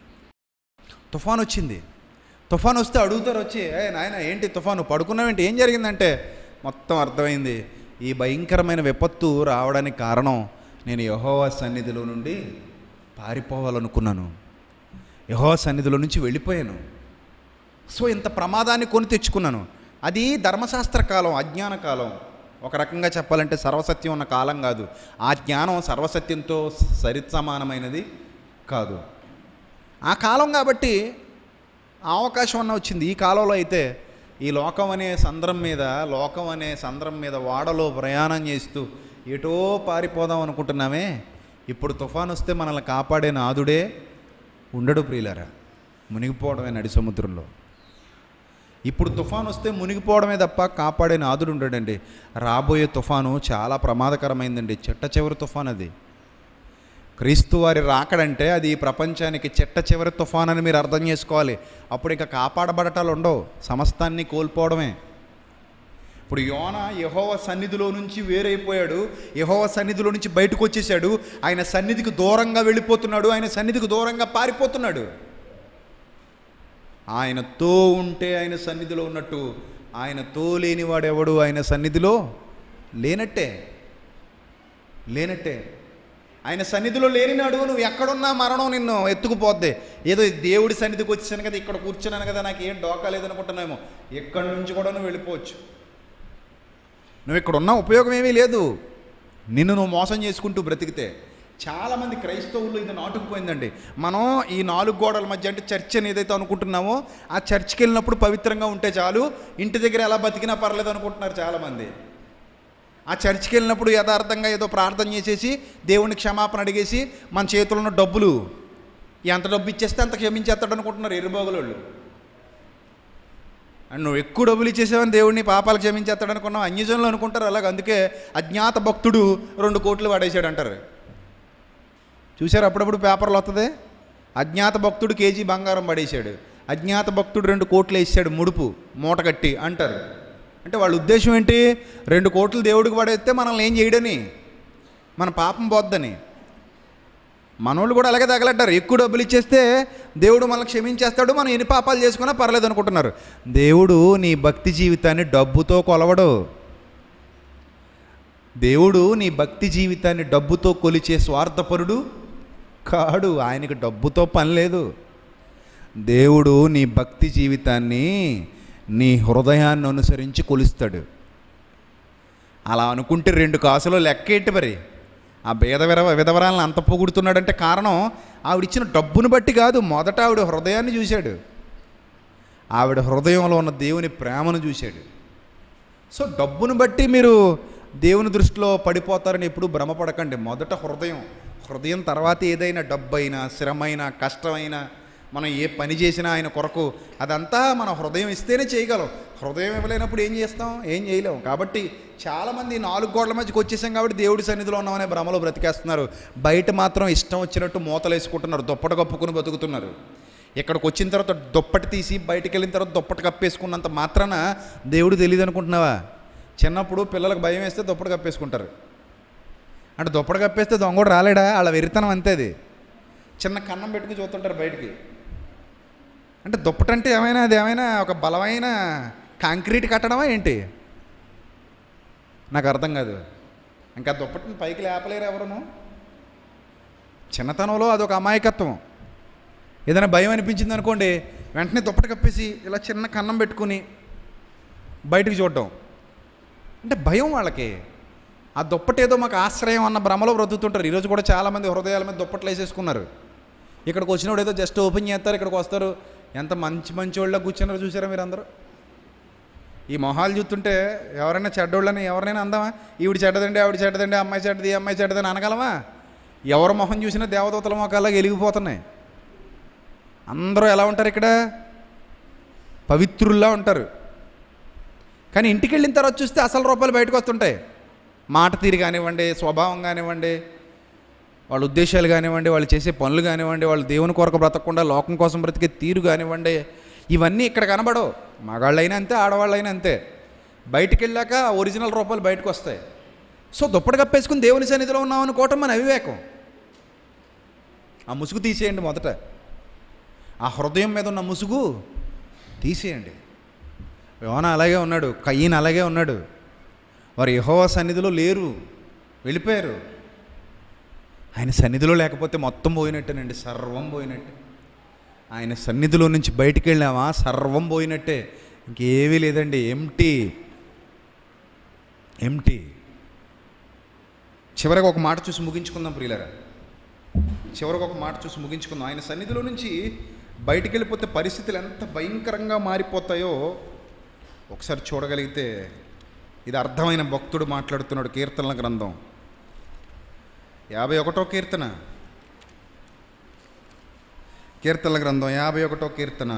S2: తుఫాన్ వస్తే అడుగుతారు వచ్చి, నాయన ఏంటి తుఫాను, పడుకున్నావేంటి, ఏం జరిగిందంటే మొత్తం అర్థమైంది. ఈ భయంకరమైన విపత్తు రావడానికి కారణం నేను యెహోవా సన్నిధిలో నుండి పారిపోవాలనుకున్నాను, యెహోవా సన్నిధిలో నుంచి వెళ్ళిపోయాను. సో ఇంత ప్రమాదాన్ని కొని తెచ్చుకున్నాను. అది ధర్మశాస్త్ర కాలం, అజ్ఞాన కాలం. ఒక రకంగా చెప్పాలంటే సర్వసత్యం ఉన్న కాలం కాదు. ఆ జ్ఞానం సర్వసత్యంతో సరిసమానమైనది కాదు. ఆ కాలం కాబట్టి ఆ అవకాశం అన్న వచ్చింది. ఈ కాలంలో అయితే ఈ లోకం అనే సంద్రం మీద వాడలో ప్రయాణం చేస్తూ ఎటో పారిపోదాం అనుకుంటున్నామే. ఇప్పుడు తుఫాను వస్తే మనల్ని కాపాడే నాదుడే ఉండడు ప్రియులారా, మునిగిపోవడమే నడి సముద్రంలో. ఇప్పుడు తుఫాను వస్తే మునిగిపోవడమే తప్ప కాపాడే నాదుడు ఉండడండి. రాబోయే తుఫాను చాలా ప్రమాదకరమైందండి. చిట్ట చివరి తుఫాను అది. క్రీస్తు వారి రాకడంటే అది ఈ ప్రపంచానికి చిట్ట చివరి తుఫాన్ అని మీరు అర్థం చేసుకోవాలి. అప్పుడు ఇక కాపాడబడటాలు ఉండవు, సమస్తాన్ని కోల్పోవడమే. ఇప్పుడు యోనా యెహోవా సన్నిధిలో నుంచి వేరైపోయాడు, యెహోవా సన్నిధిలో నుంచి బయటకు వచ్చేసాడు, ఆయన సన్నిధికి దూరంగా వెళ్ళిపోతున్నాడు, ఆయన సన్నిధికి దూరంగా పారిపోతున్నాడు. ఆయనతో ఉంటే ఆయన సన్నిధిలో ఉన్నట్టు, ఆయనతో లేనివాడెవడు ఆయన సన్నిధిలో లేనట్టే. ఆయన సన్నిధిలో లేనినాడు నువ్వు ఎక్కడున్నా మరణం నిన్ను ఎత్తుకుపోద్ది. ఏదో దేవుడి సన్నిధికి వచ్చాను కదా, ఇక్కడ కూర్చున్నాను కదా, నాకు ఏం డోకా లేదనుకుంటున్నామో, ఎక్కడి నుంచి కూడా నువ్వు వెళ్ళిపోవచ్చు. నువ్వు ఇక్కడ ఉన్న ఉపయోగం ఏమీ లేదు. నిన్ను నువ్వు మోసం చేసుకుంటూ బ్రతికితే, చాలామంది క్రైస్తవులు ఇది నాటుకుపోయిందండి. మనం ఈ 4 గోడల మధ్య అంటే చర్చ్ అని ఏదైతే అనుకుంటున్నామో ఆ చర్చ్కి వెళ్ళినప్పుడు పవిత్రంగా ఉంటే చాలు, ఇంటి దగ్గర ఎలా బతికినా పర్లేదు అనుకుంటున్నారు చాలామంది. ఆ చర్చ్కి వెళ్ళినప్పుడు యథార్థంగా ఏదో ప్రార్థన చేసేసి దేవుని క్షమాపణ అడిగేసి మన చేతుల్లో ఉన్న డబ్బులు ఎంత డబ్బు ఇచ్చేస్తే అంత క్షమించేస్తాడు అనుకుంటున్నారు ఎరుబోగులోళ్ళు. అండ్ నువ్వు ఎక్కువ డబ్బులు ఇచ్చేసావని దేవుడిని పాపాలు క్షమించేస్తాడు అనుకున్నావు, అన్యజనులు అనుకుంటారు అలాగ. అందుకే అజ్ఞాత భక్తుడు 2 కోట్లు వాడేసాడు అంటారు. చూశారు అప్పుడప్పుడు పేపర్లు వస్తుంది, అజ్ఞాత భక్తుడు కేజీ బంగారం పడేశాడు, అజ్ఞాత భక్తుడు 2 కోట్లు వేసాడు ముడుపు మూట కట్టి అంటారు. అంటే వాళ్ళ ఉద్దేశం ఏంటి? 2 కోట్లు దేవుడికి పడేస్తే మనల్ని ఏం చేయడని, మన పాపం పోద్దని. మనోళ్ళు కూడా అలాగే తగలడ్డారు. ఎక్కువ డబ్బులు ఇచ్చేస్తే దేవుడు మనల్ని క్షమించేస్తాడు, మనం ఎన్ని పాపాలు చేసుకున్నా పర్లేదు అనుకుంటున్నారు. దేవుడు నీ భక్తి జీవితాన్ని డబ్బుతో కొలవడు. దేవుడు నీ భక్తి జీవితాన్ని డబ్బుతో కొలిచే స్వార్థపరుడు కాడు. ఆయనకి డబ్బుతో పని లేదు. దేవుడు నీ భక్తి జీవితాన్ని నీ హృదయాన్ని అనుసరించి కొలుస్తాడు. అలా అనుకుంటే 2 కాసులో లెక్కేంటి మరి? ఆ విధవరాలను అంత పొగుడుతున్నాడంటే కారణం ఆవిడిచ్చిన డబ్బును బట్టి కాదు, మొదట ఆవిడ హృదయాన్ని చూశాడు. ఆవిడ హృదయంలో ఉన్న దేవుని ప్రేమను చూశాడు. సో డబ్బును బట్టి మీరు దేవుని దృష్టిలో పడిపోతారని ఎప్పుడూ భ్రమపడకండి. మొదట హృదయం తర్వాత ఏదైనా డబ్బైనా శ్రమైనా కష్టమైనా మనం ఏ పని చేసినా ఆయన కొరకు అదంతా మన హృదయం ఇస్తేనే చేయగలం. హృదయం ఇవ్వలేనప్పుడు ఏం చేస్తాం? ఏం చేయలేం. కాబట్టి చాలామంది 4 గోడల మధ్యకి వచ్చేసాం కాబట్టి దేవుడి సన్నిధిలో ఉన్నామనే భ్రమలో బ్రతికేస్తున్నారు. బయట మాత్రం ఇష్టం వచ్చినట్టు మూతలు వేసుకుంటున్నారు, దుప్పటి కప్పుకుని బతుకుతున్నారు. ఇక్కడికి వచ్చిన తర్వాత దుప్పటి తీసి బయటికి వెళ్ళిన తర్వాత దుప్పటి కప్పేసుకున్నంత మాత్రాన దేవుడు తెలియదు అనుకుంటున్నావా? చిన్నప్పుడు పిల్లలకు భయం వేస్తే దుప్పటి కప్పేసుకుంటారు. అంటే దుప్పటి కప్పేస్తే దొంగ కూడా రాలేడా? అలా వెరితనం అంతే. అది చిన్న కన్నం పెట్టుకుని చూస్తుంటారు బయటికి. అంటే దుప్పటి అంటే అది ఏమైనా ఒక బలమైన కాంక్రీట్ కట్టడమా ఏంటి? నాకు అర్థం కాదు. ఇంకా దుప్పటిని పైకి లేపలేరు ఎవరును. చిన్నతనంలో అదొక అమాయకత్వం. ఏదైనా భయం అనిపించింది అనుకోండి, వెంటనే దుప్పటి కప్పేసి ఇలా చిన్న కన్నం పెట్టుకుని బయటికి చూడడం. అంటే భయం వాళ్ళకి. ఆ దుప్పటి ఏదో మాకు ఆశ్రయం అన్న భ్రమలో బ్రతుకుతుంటారు. ఈరోజు కూడా చాలామంది హృదయాల మీద దుప్పట్లు వేసేసుకున్నారు. ఇక్కడికి వచ్చినప్పుడు ఏదో జస్ట్ ఓపెన్ చేస్తారు, ఇక్కడికి వస్తారు. ఎంత మంచి వాళ్ళ కూర్చున్నారో చూసారా మీరు అందరూ? ఈ మొహాలు చూస్తుంటే ఎవరైనా చెడ్డోళ్ళని ఎవరినైనా అందామా? ఈవిడ చెడ్డదండి, ఆవిడ చెడ్డదండి, అమ్మాయి చెడ్డది, ఈ అమ్మాయి చెడ్డదని అనగలమా? ఎవరి మొహం చూసినా దేవదూతల మొహాల్లా వెలిగిపోతున్నాయి. అందరూ ఎలా ఉంటారు ఇక్కడ? పవిత్రుల్లా ఉంటారు. కానీ ఇంటికి వెళ్ళిన తర్వాత చూస్తే అసలు రూపాయలు బయటకు వస్తుంటాయి. మాట తీరు కానివ్వండి, స్వభావం కానివ్వండి, వాళ్ళ ఉద్దేశాలు కానివ్వండి, వాళ్ళు చేసే పనులు కానివ్వండి, వాళ్ళు దేవుని కొరకు బ్రతకకుండా లోకం కోసం బ్రతికే తీరు కానివ్వండి, ఇవన్నీ ఇక్కడ కనబడవు. మగాళ్ళైనా అంతే, ఆడవాళ్ళైనా అంతే. బయటికి వెళ్ళాక ఒరిజినల్ రూపాయలు బయటకు వస్తాయి. సో దుప్పటి కప్పేసుకుని దేవుని సన్నిధిలో ఉన్నామనుకోవటం మన అవివేకం. ఆ ముసుగు తీసేయండి. మొదట ఆ హృదయం మీద ఉన్న ముసుగు తీసేయండి. యోనా అలాగే ఉన్నాడు, కయీన్ అలాగే ఉన్నాడు. వారు యెహోవా సన్నిధిలో లేరు, వెళ్ళిపోయారు. ఆయన సన్నిధిలో లేకపోతే మొత్తం పోయినట్టేనండి, సర్వం పోయినట్టే. ఆయన సన్నిధిలో నుంచి బయటికి వెళ్ళామా సర్వం పోయినట్టే, ఇంకేమీ లేదండి. ఎంటీ. చివరికి ఒక మాట చూసి ముగించుకుందాం ప్రియులారా. ఆయన సన్నిధిలో నుంచి బయటికి వెళ్ళిపోతే పరిస్థితులు ఎంత భయంకరంగా మారిపోతాయో ఒకసారి చూడగలిగితే, ఇది అర్థమైన భక్తుడు మాట్లాడుతున్నాడు. కీర్తనల గ్రంథం 51వ కీర్తన. కీర్తనల గ్రంథం 51వ కీర్తన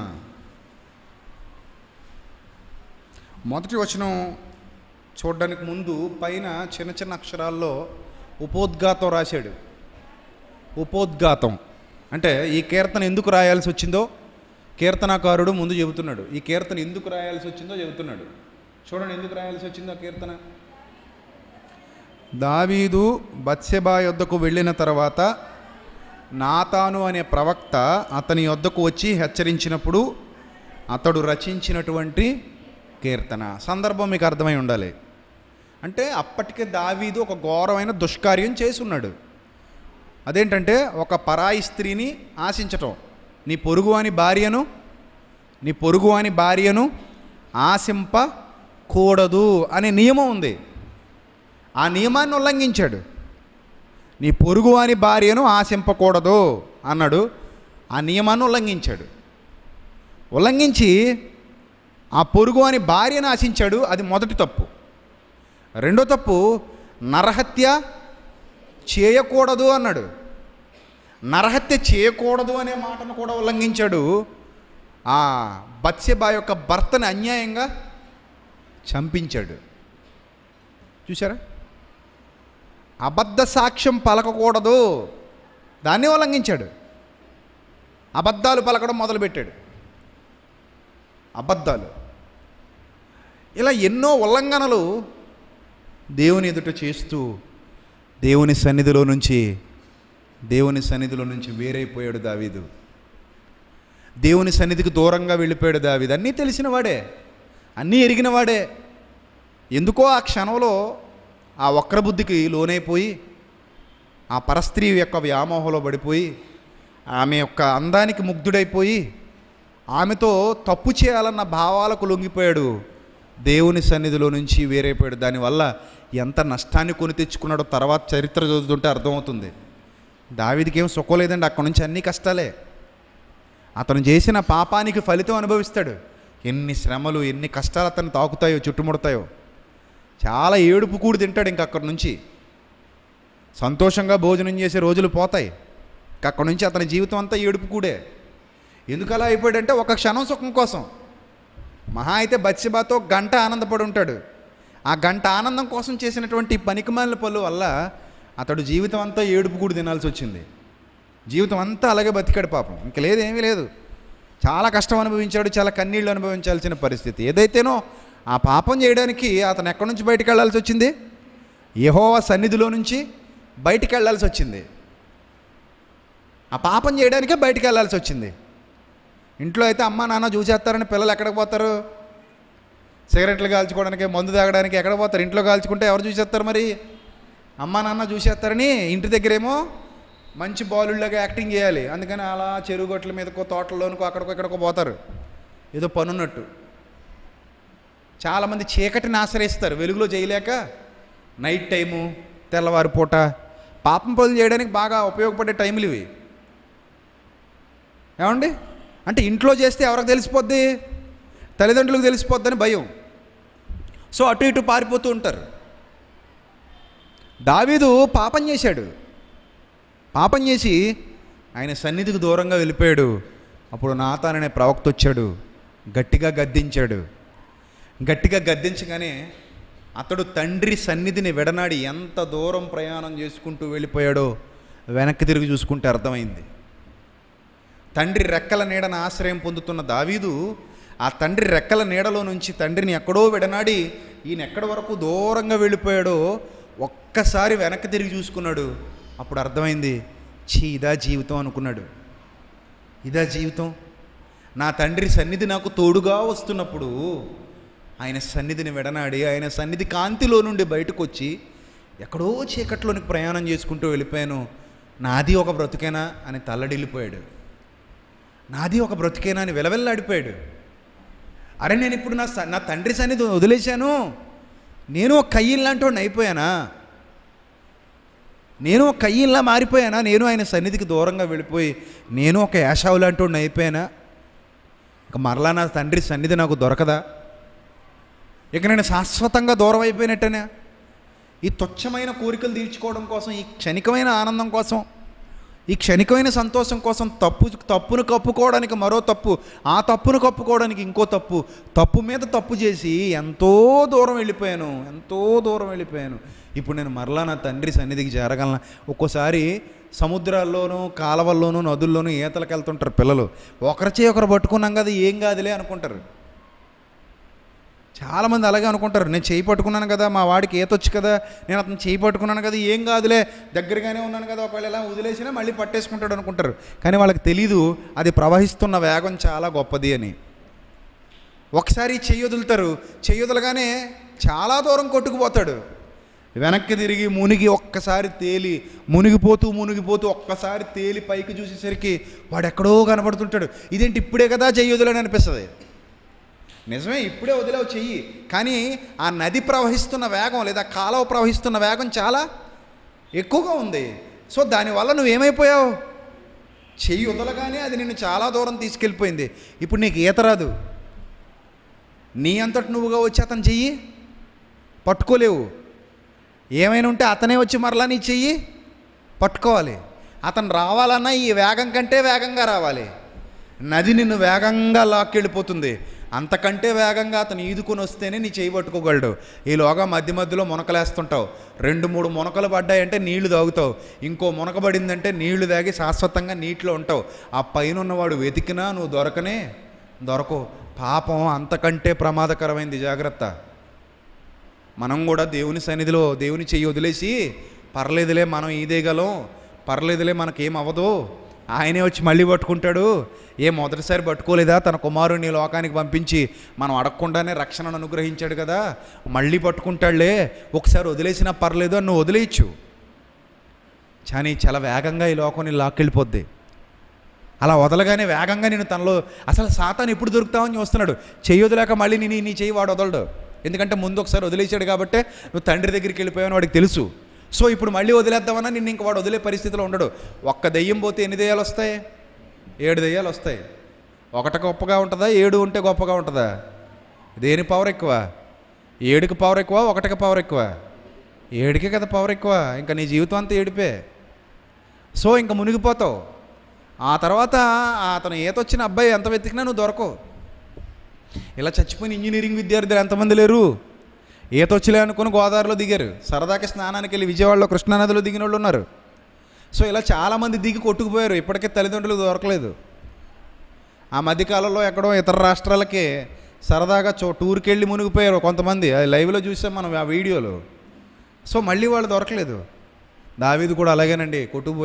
S2: మొదటి వచనం చూడడానికి ముందు పైన చిన్న చిన్న అక్షరాల్లో ఉపోద్ఘాతం రాశాడు. ఉపోద్ఘాతం అంటే ఈ కీర్తన ఎందుకు రాయాల్సి వచ్చిందో కీర్తనాకారుడు ముందు చెబుతున్నాడు. ఈ కీర్తన ఎందుకు రాయాల్సి వచ్చిందో చెబుతున్నాడు. చూడండి ఎందుకు రాయాల్సి వచ్చిందో కీర్తన. దావీదు బత్షెబా యొద్దకు వెళ్ళిన తర్వాత నాతాను అనే ప్రవక్త అతని యొద్దకు వచ్చి హెచ్చరించినప్పుడు అతడు రచించినటువంటి కీర్తన. సందర్భం మీకు అర్థమై ఉండాలి. అంటే అప్పటికే దావీదు ఒక ఘోరమైన దుష్కార్యం చేసి ఉన్నాడు. అదేంటంటే ఒక పరాయి స్త్రీని ఆశించటం. నీ పొరుగువాని భార్యను ఆశింపకూడదు అనే నియమం ఉంది. ఆ నియమాన్ని ఉల్లంఘించాడు. నీ పొరుగువాని భార్యను ఆశింపకూడదు అన్నాడు. ఆ నియమాన్ని ఉల్లంఘించి ఆ పొరుగువాని భార్యను ఆశించాడు. అది మొదటి తప్పు. రెండో తప్పు, నరహత్య చేయకూడదు అన్నాడు. నరహత్య చేయకూడదు అనే మాటను కూడా ఉల్లంఘించాడు. ఆ బత్షెబా యొక్క భర్తని అన్యాయంగా చంపించాడు. చూసారా? అబద్ధ సాక్ష్యం పలకకూడదు, దాన్ని ఉల్లంఘించాడు. అబద్ధాలు పలకడం మొదలుపెట్టాడు. అబద్ధాలు, ఇలా ఎన్నో ఉల్లంఘనలు దేవుని ఎదుట చేస్తూ దేవుని సన్నిధిలో నుంచి వేరైపోయాడు దావీదు. దేవుని సన్నిధికి దూరంగా వెళ్ళిపోయాడు దావీదు. అన్నీ తెలిసిన వాడే, అన్నీ ఎరిగిన వాడే. ఎందుకో ఆ క్షణంలో ఆ వక్రబుద్ధికి లోనైపోయి, ఆ పరస్త్రీ యొక్క వ్యామోహంలో పడిపోయి, ఆమె యొక్క అందానికి ముగ్ధుడైపోయి, ఆమెతో తప్పు చేయాలన్న భావాలకు లొంగిపోయాడు. దేవుని సన్నిధిలో నుంచి వేరైపోయాడు. దానివల్ల ఎంత నష్టాన్ని కొని తెచ్చుకున్నాడో తర్వాత చరిత్ర చదువుతుంటే అర్థమవుతుంది. దావీదుకి ఏం సుఖం లేదండి, అక్కడి నుంచి అన్ని కష్టాలే. అతను చేసిన పాపానికి ఫలితం అనుభవిస్తాడు. ఎన్ని శ్రమలు, ఎన్ని కష్టాలు అతను తాకుతాయో, చుట్టుముడతాయో. చాలా ఏడుపు కూడి తింటాడు. ఇంక అక్కడి నుంచి సంతోషంగా భోజనం చేసే రోజులు పోతాయి. ఇంక అక్కడి నుంచి అతని జీవితం అంతా ఏడుపు కూడే. ఎందుకు అలా అయిపోయాడంటే ఒక క్షణం సుఖం కోసం. మహా అయితే బత్షెబాతో గంట ఆనందపడి ఉంటాడు. ఆ గంట ఆనందం కోసం చేసినటువంటి పనికిమాలిన పనుల వల్ల అతడు జీవితం అంతా ఏడుపు కూడి తినాల్సి వచ్చింది. జీవితం అంతా అలాగే బతికాడు పాపం. ఇంక లేదు, ఏమీ లేదు. చాలా కష్టం అనుభవించాడు, చాలా కన్నీళ్ళు అనుభవించాల్సిన పరిస్థితి. ఏదైతేనో ఆ పాపం చేయడానికి అతను ఎక్కడి నుంచి బయటికి వెళ్ళాల్సి వచ్చింది? యెహోవా సన్నిధిలో నుంచి బయటికి వెళ్ళాల్సి వచ్చింది. ఆ పాపం చేయడానికే బయటికి వెళ్ళాల్సి వచ్చింది. ఇంట్లో అయితే అమ్మ నాన్న చూసేస్తారని పిల్లలు ఎక్కడికి పోతారు? సిగరెట్లు కాల్చుకోవడానికి, మందు తాగడానికి ఎక్కడ పోతారు? ఇంట్లో కాల్చుకుంటే ఎవరు చూసేస్తారు? మరి అమ్మ నాన్న చూసేస్తారని ఇంటి దగ్గరేమో మంచి బాలుళ్ళగా యాక్టింగ్ చేయాలి. అందుకని అలా చెరువు గట్ల మీదకో, తోటల్లోనికో, అక్కడికో ఇక్కడికో పోతారు ఏదో పనున్నట్టు. చాలామంది చీకటిని ఆశ్రయిస్తారు వెలుగులో చేయలేక. నైట్ టైము, తెల్లవారిపూట పాపం పనులు చేయడానికి బాగా ఉపయోగపడే టైంలు ఇవి. ఏమండి? అంటే ఇంట్లో చేస్తే ఎవరికి తెలిసిపోద్ది? తల్లిదండ్రులకు తెలిసిపోద్దని భయం. సో అటు ఇటు పారిపోతూ ఉంటారు. దావీదు పాపం చేశాడు. పాపం చేసి ఆయన సన్నిధికి దూరంగా వెళ్ళిపోయాడు. అప్పుడు నాతాన్ అనే ప్రవక్త వచ్చాడు, గట్టిగా గద్దించాడు. గట్టిగా గద్దించగానే అతడు తండ్రి సన్నిధిని విడనాడి ఎంత దూరం ప్రయాణం చేసుకుంటూ వెళ్ళిపోయాడో వెనక్కి తిరిగి చూసుకుంటే అర్థమైంది. తండ్రి రెక్కల నీడన ఆశ్రయం పొందుతున్న దావీదు ఆ తండ్రి రెక్కల నీడలో నుంచి తండ్రిని ఎక్కడో విడనాడి ఈయన ఎక్కడి వరకు దూరంగా వెళ్ళిపోయాడో ఒక్కసారి వెనక్కి తిరిగి చూసుకున్నాడు. అప్పుడు అర్థమైంది, ఇదా జీవితం అనుకున్నాడు. ఇదా జీవితం. నా తండ్రి సన్నిధి నాకు తోడుగా వస్తున్నప్పుడు ఆయన సన్నిధిని విడనాడి ఆయన సన్నిధి కాంతిలో నుండి బయటకు వచ్చి ఎక్కడో చీకట్లోనికి ప్రయాణం చేసుకుంటూ వెళ్ళిపోయాను. నాది ఒక బ్రతుకేనా అని తల్లడిల్లిపోయాడు. నాది ఒక బ్రతుకేనా అని వెలవెల్లాడిపోయాడు. అరే నేను ఇప్పుడు నా తండ్రి సన్నిధి వదిలేశాను, నేను ఒక కయ్యిన్ లాంటి వాడిని అయిపోయానా? నేను ఒక కయ్యిన్లా మారిపోయానా? నేను ఆయన సన్నిధికి దూరంగా వెళ్ళిపోయి నేను ఒక యాషావు లాంటి వాడిని అయిపోయానా? ఇక మరలా నా తండ్రి సన్నిధి నాకు దొరకదా? ఇక నేను శాశ్వతంగా దూరం అయిపోయినట్టేనా? ఈ తుచ్చమైన కోరికలు తీర్చుకోవడం కోసం, ఈ క్షణికమైన ఆనందం కోసం, ఈ క్షణికమైన సంతోషం కోసం తప్పును కప్పుకోవడానికి మరో తప్పు, ఆ తప్పును కప్పుకోవడానికి ఇంకో తప్పు, తప్పు మీద తప్పు చేసి ఎంతో దూరం వెళ్ళిపోయాను. ఇప్పుడు నేను మరలా నా తండ్రి సన్నిధికి చేరగలను. ఒక్కోసారి సముద్రాల్లోనూ, కాలవల్లోనూ, నదుల్లోనూ ఈతలకు వెళ్తుంటారు పిల్లలు. ఒకరిచే ఒకరు పట్టుకున్నాం కదా, ఏం కాదులే అనుకుంటారు. చాలామంది అలాగే అనుకుంటారు. నేను చేయి పట్టుకున్నాను కదా, మా వాడికి ఈతొచ్చు కదా, నేను అతను చేయి పట్టుకున్నాను కదా, ఏం కాదులే, దగ్గరగానే ఉన్నాను కదా, ఒకవేళ ఎలా వదిలేసినా మళ్ళీ పట్టేసుకుంటాడు అనుకుంటారు. కానీ వాళ్ళకి తెలీదు అది ప్రవహిస్తున్న వేగం చాలా గొప్పది అని. ఒకసారి చెయ్యి వదులుతారు, చెయ్యి వదలగానే చాలా దూరం కొట్టుకుపోతాడు. వెనక్కి తిరిగి మునిగి ఒక్కసారి తేలి మునిగిపోతూ ఒక్కసారి తేలి పైకి చూసేసరికి వాడు ఎక్కడో కనబడుతుంటాడు. ఇదేంటి ఇప్పుడే కదా చెయ్యి వదిలేని అనిపిస్తుంది. నిజమే, ఇప్పుడే వదిలేవు చెయ్యి, కానీ ఆ నది ప్రవహిస్తున్న వేగం లేదా కాలువ ప్రవహిస్తున్న వేగం చాలా ఎక్కువగా ఉంది.
S3: సో దానివల్ల నువ్వేమైపోయావు? చెయ్యి వదలగానే అది నిన్ను చాలా దూరం తీసుకెళ్ళిపోయింది. ఇప్పుడు నీకు ఈత రాదు. నీ అంతటి నువ్వుగా వచ్చి అతను చెయ్యి పట్టుకోలేవు. ఏమైనా ఉంటే అతనే వచ్చి మరలా నీ చెయ్యి పట్టుకోవాలి. అతను రావాలన్నా ఈ వేగం కంటే వేగంగా రావాలి. నది నిన్ను వేగంగా లాక్కెళ్ళిపోతుంది. అంతకంటే వేగంగా అతను ఈదుకొని వస్తేనే నీ చేయి పట్టుకోగలడు. ఈలోగా మధ్య మధ్యలో మునకలేస్తుంటావు. 2-3 మునకలు పడ్డాయంటే నీళ్లు తాగుతావు. ఇంకో మునక పడిందంటే నీళ్లు తాగి శాశ్వతంగా నీటిలో ఉంటావు. ఆ పైన ఉన్నవాడు వెతికినా నువ్వు దొరకవు. పాపం అంతకంటే ప్రమాదకరమైంది. జాగ్రత్త. మనం కూడా దేవుని సన్నిధిలో దేవుని చెయ్యి వదిలేసి పర్లేదులే మనం ఈదేయగలం, పర్లేదులే మనకేం అవ్వదు, ఆయనే వచ్చి మళ్ళీ పట్టుకుంటాడు, మొదటిసారి పట్టుకోలేదా తన కుమారుని లోకానికి పంపించి మనం అడగకుండానే రక్షణను అనుగ్రహించాడు కదా, మళ్ళీ పట్టుకుంటాడులే, ఒకసారి వదిలేసినా పర్లేదు అని నువ్వు వదిలేయచ్చు. కానీ చాలా వేగంగా ఈ లోకం నేను లాక్కెళ్ళిపోద్ది. అలా వదలగానే వేగంగా నేను తనలో అసలు సాతాను ఎప్పుడు దొరుకుతావని చూస్తున్నాడు. చెయ్యి వదిలేక మళ్ళీ నీ చెయ్యి వాడు వదలడు. ఎందుకంటే ముందు ఒకసారి వదిలేసాడు కాబట్టి నువ్వు తండ్రి దగ్గరికి వెళ్ళిపోయావని వాడికి తెలుసు. సో ఇప్పుడు మళ్ళీ వదిలేద్దామన్నా నిన్ను ఇంక వాడు వదిలే పరిస్థితిలో ఉండడు. ఒక్క దెయ్యం పోతే ఎన్ని దెయ్యాలు వస్తాయి? 7 దెయ్యాలు వస్తాయి. 1 గొప్పగా ఉంటుందా, 7 ఉంటే గొప్పగా ఉంటుందా? దేని పవర్ ఎక్కువ? 7కి పవర్ ఎక్కువ, 1కి పవర్ ఎక్కువ? 7కే కదా పవర్ ఎక్కువ. ఇంకా నీ జీవితం అంతా ఏడిపే. సో ఇంకా మునిగిపోతావు. ఆ తర్వాత అతను ఈతొచ్చిన అబ్బాయి ఎంత వెతికినా నువ్వు దొరకవు. ఇలా చచ్చిపోయిన ఇంజనీరింగ్ విద్యార్థులు ఎంతమంది లేరు? ఈతొచ్చిలే అనుకుని గోదావరిలో దిగారు, సరదాకి స్నానానికి వెళ్ళి విజయవాడలో కృష్ణానదిలో దిగిన వాళ్ళు ఉన్నారు. సో ఇలా చాలామంది దిగి కొట్టుకుపోయారు. ఇప్పటికే తల్లిదండ్రులకు దొరకలేదు. ఆ మధ్యకాలంలో ఎక్కడో ఇతర రాష్ట్రాలకి సరదాగా టూర్కి వెళ్ళి మునిగిపోయారు కొంతమంది. అది లైవ్లో చూసాం మనం ఆ వీడియోలో. సో మళ్ళీ వాళ్ళు దొరకలేదు. దావీదు కూడా అలాగేనండి,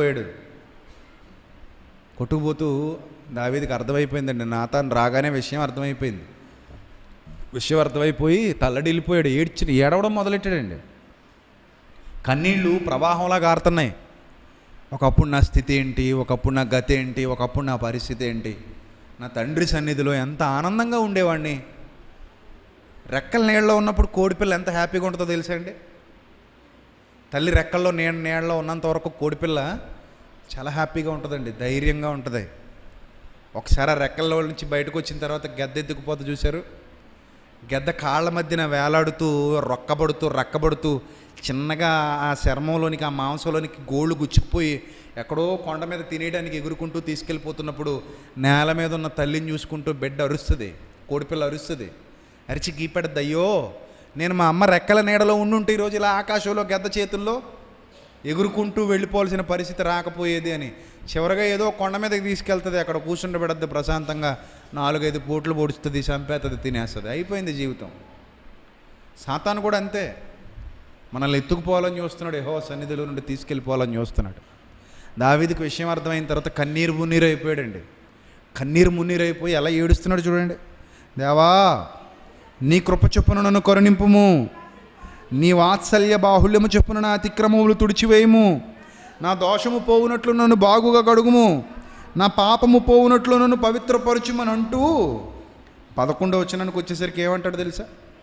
S3: కొట్టుకుపోతూ దావీదుకి అర్థమైపోయిందండి, నాతాను రాగానే విషయం అర్థమైపోయింది. విషయం అర్థమైపోయి తల్లడిల్లిపోయాడు. ఏడవడం మొదలెట్టాడండి. కన్నీళ్ళు ప్రవాహంలా గారుతున్నాయి. ఒకప్పుడు నా స్థితి ఏంటి, ఒకప్పుడు నా గతి ఏంటి, ఒకప్పుడు నా పరిస్థితి ఏంటి, నా తండ్రి సన్నిధిలో ఎంత ఆనందంగా ఉండేవాడిని. రెక్కల నీళ్ళలో ఉన్నప్పుడు కోడిపిల్ల ఎంత హ్యాపీగా ఉంటుందో తెలుసా అండి? తల్లి రెక్కల్లో నీళ్ళలో ఉన్నంత వరకు కోడిపిల్ల చాలా హ్యాపీగా ఉంటుందండి, ధైర్యంగా ఉంటుంది. ఒకసారి ఆ రెక్కల్లో నుంచి బయటకు వచ్చిన తర్వాత గెద్ద ఎత్తుకుపోతూ చూశారు. గెద్ద కాళ్ళ మధ్యన వేలాడుతూ రక్కబడుతూ చిన్నగా ఆ చర్మంలోనికి, ఆ మాంసంలోనికి గోళ్ళు గుచ్చుకుపోయి ఎక్కడో కొండ మీద తినేయడానికి ఎగురుకుంటూ తీసుకెళ్ళిపోతున్నప్పుడు నేల మీద ఉన్న తల్లిని చూసుకుంటూ బిడ్డ అరుస్తుంది, కోడిపిల్ల అరుస్తుంది. అరిచి గీపెడద్దు, అయ్యో నేను మా అమ్మ రెక్కల నీడలో ఉండుంటే ఈరోజు ఇలా ఆకాశంలో గెద్ద చేతుల్లో ఎగురుకుంటూ వెళ్ళిపోవాల్సిన పరిస్థితి రాకపోయేది అని. చివరిగా ఏదో కొండ మీదకి తీసుకెళ్తుంది, అక్కడ కూర్చుండబెడద్దు ప్రశాంతంగా, 4-5 పూట్లు పొడుస్తుంది, చంపేస్తుంది, తినేస్తుంది, అయిపోయింది జీవితం. సాతాను కూడా అంతే, మనల్ని ఎత్తుకుపోవాలని చూస్తున్నాడు, యెహోవా సన్నిధిలో నుండి తీసుకెళ్ళిపోవాలని చూస్తున్నాడు. దావీదుకి విషయం అర్థమైన తర్వాత కన్నీరు మున్నీరు అయిపోయాడండి. కన్నీరు మున్నీరు అయిపోయి ఎలా ఏడుస్తున్నాడు చూడండి. దేవా నీ కృప చొప్పున నన్ను కరుణింపుము, నీ వాత్సల్య బాహుళ్యము చొప్పున నా అతిక్రమములు తుడిచివేయము, నా దోషము పోవునట్లు నన్ను బాగుగా కడుగుము, నా పాపము పోవునట్లు నన్ను పవిత్రపరచుమని అంటూ 11వ వచనానికి వచ్చేసరికి ఏమంటాడు తెలుసా?